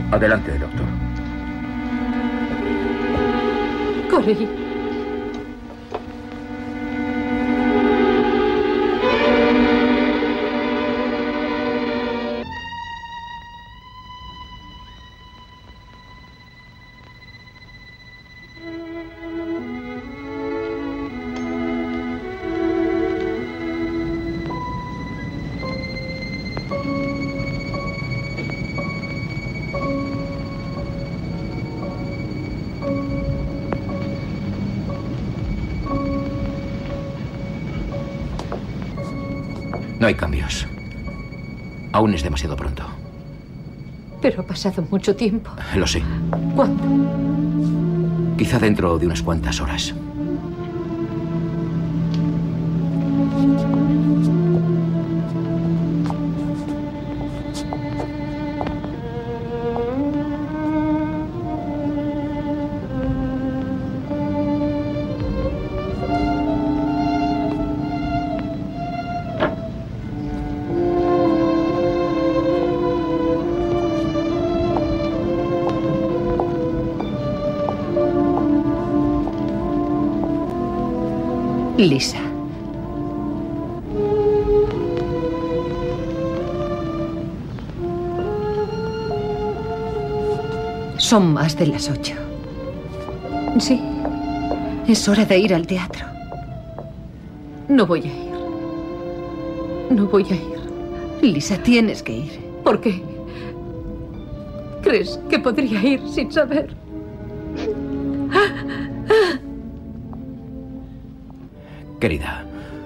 Adelante, doctor. Corey. No hay cambios. Aún es demasiado pronto. Pero ha pasado mucho tiempo. Lo sé. ¿Cuánto? Quizá dentro de unas cuantas horas. Lisa. Son más de las ocho. Sí. Es hora de ir al teatro. No voy a ir. No voy a ir. Lisa, tienes que ir. ¿Por qué? ¿Crees que podría ir sin saber? Querida,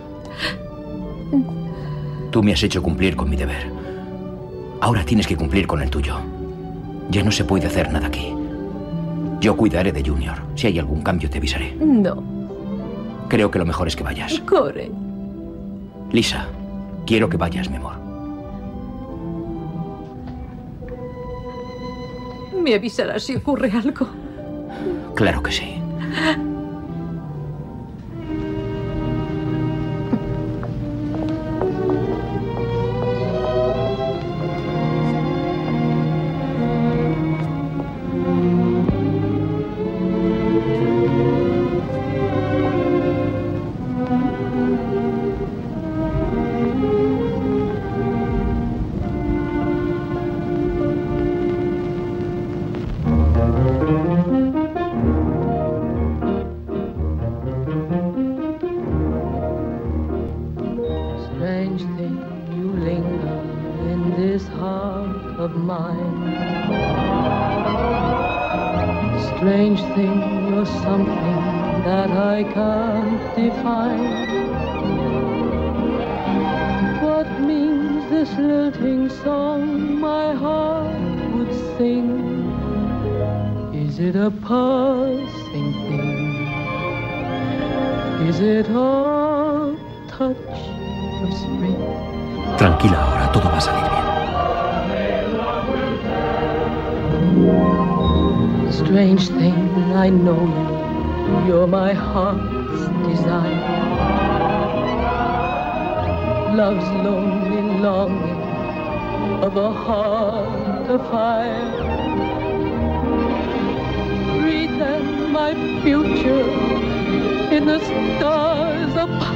tú me has hecho cumplir con mi deber. Ahora tienes que cumplir con el tuyo. Ya no se puede hacer nada aquí. Yo cuidaré de Junior. Si hay algún cambio, te avisaré. No. Creo que lo mejor es que vayas. Corey. Lisa, quiero que vayas, mi amor. ¿Me avisarás si ocurre algo? Claro que sí. Strange thing, you're something that I can't define. What means this lilting song my heart would sing? Is it a passing thing? Is it a touch of spring? Tranquila ahora, todo va a salir bien. Strange thing, I know you. You're my heart's desire. Love's lonely longing of a heart afire. Read then my future in the stars above.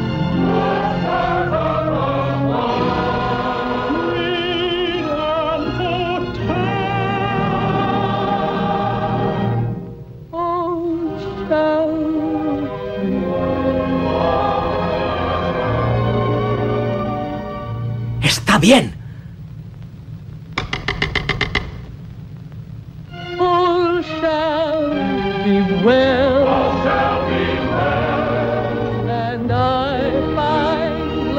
¡Está bien! All shall be well. All shall be well. And I find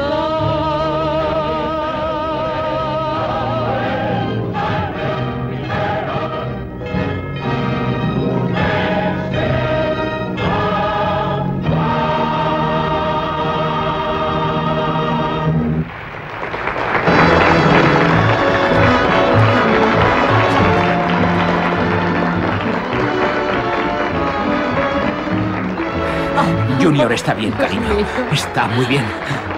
Junior está bien, cariño. Está muy bien.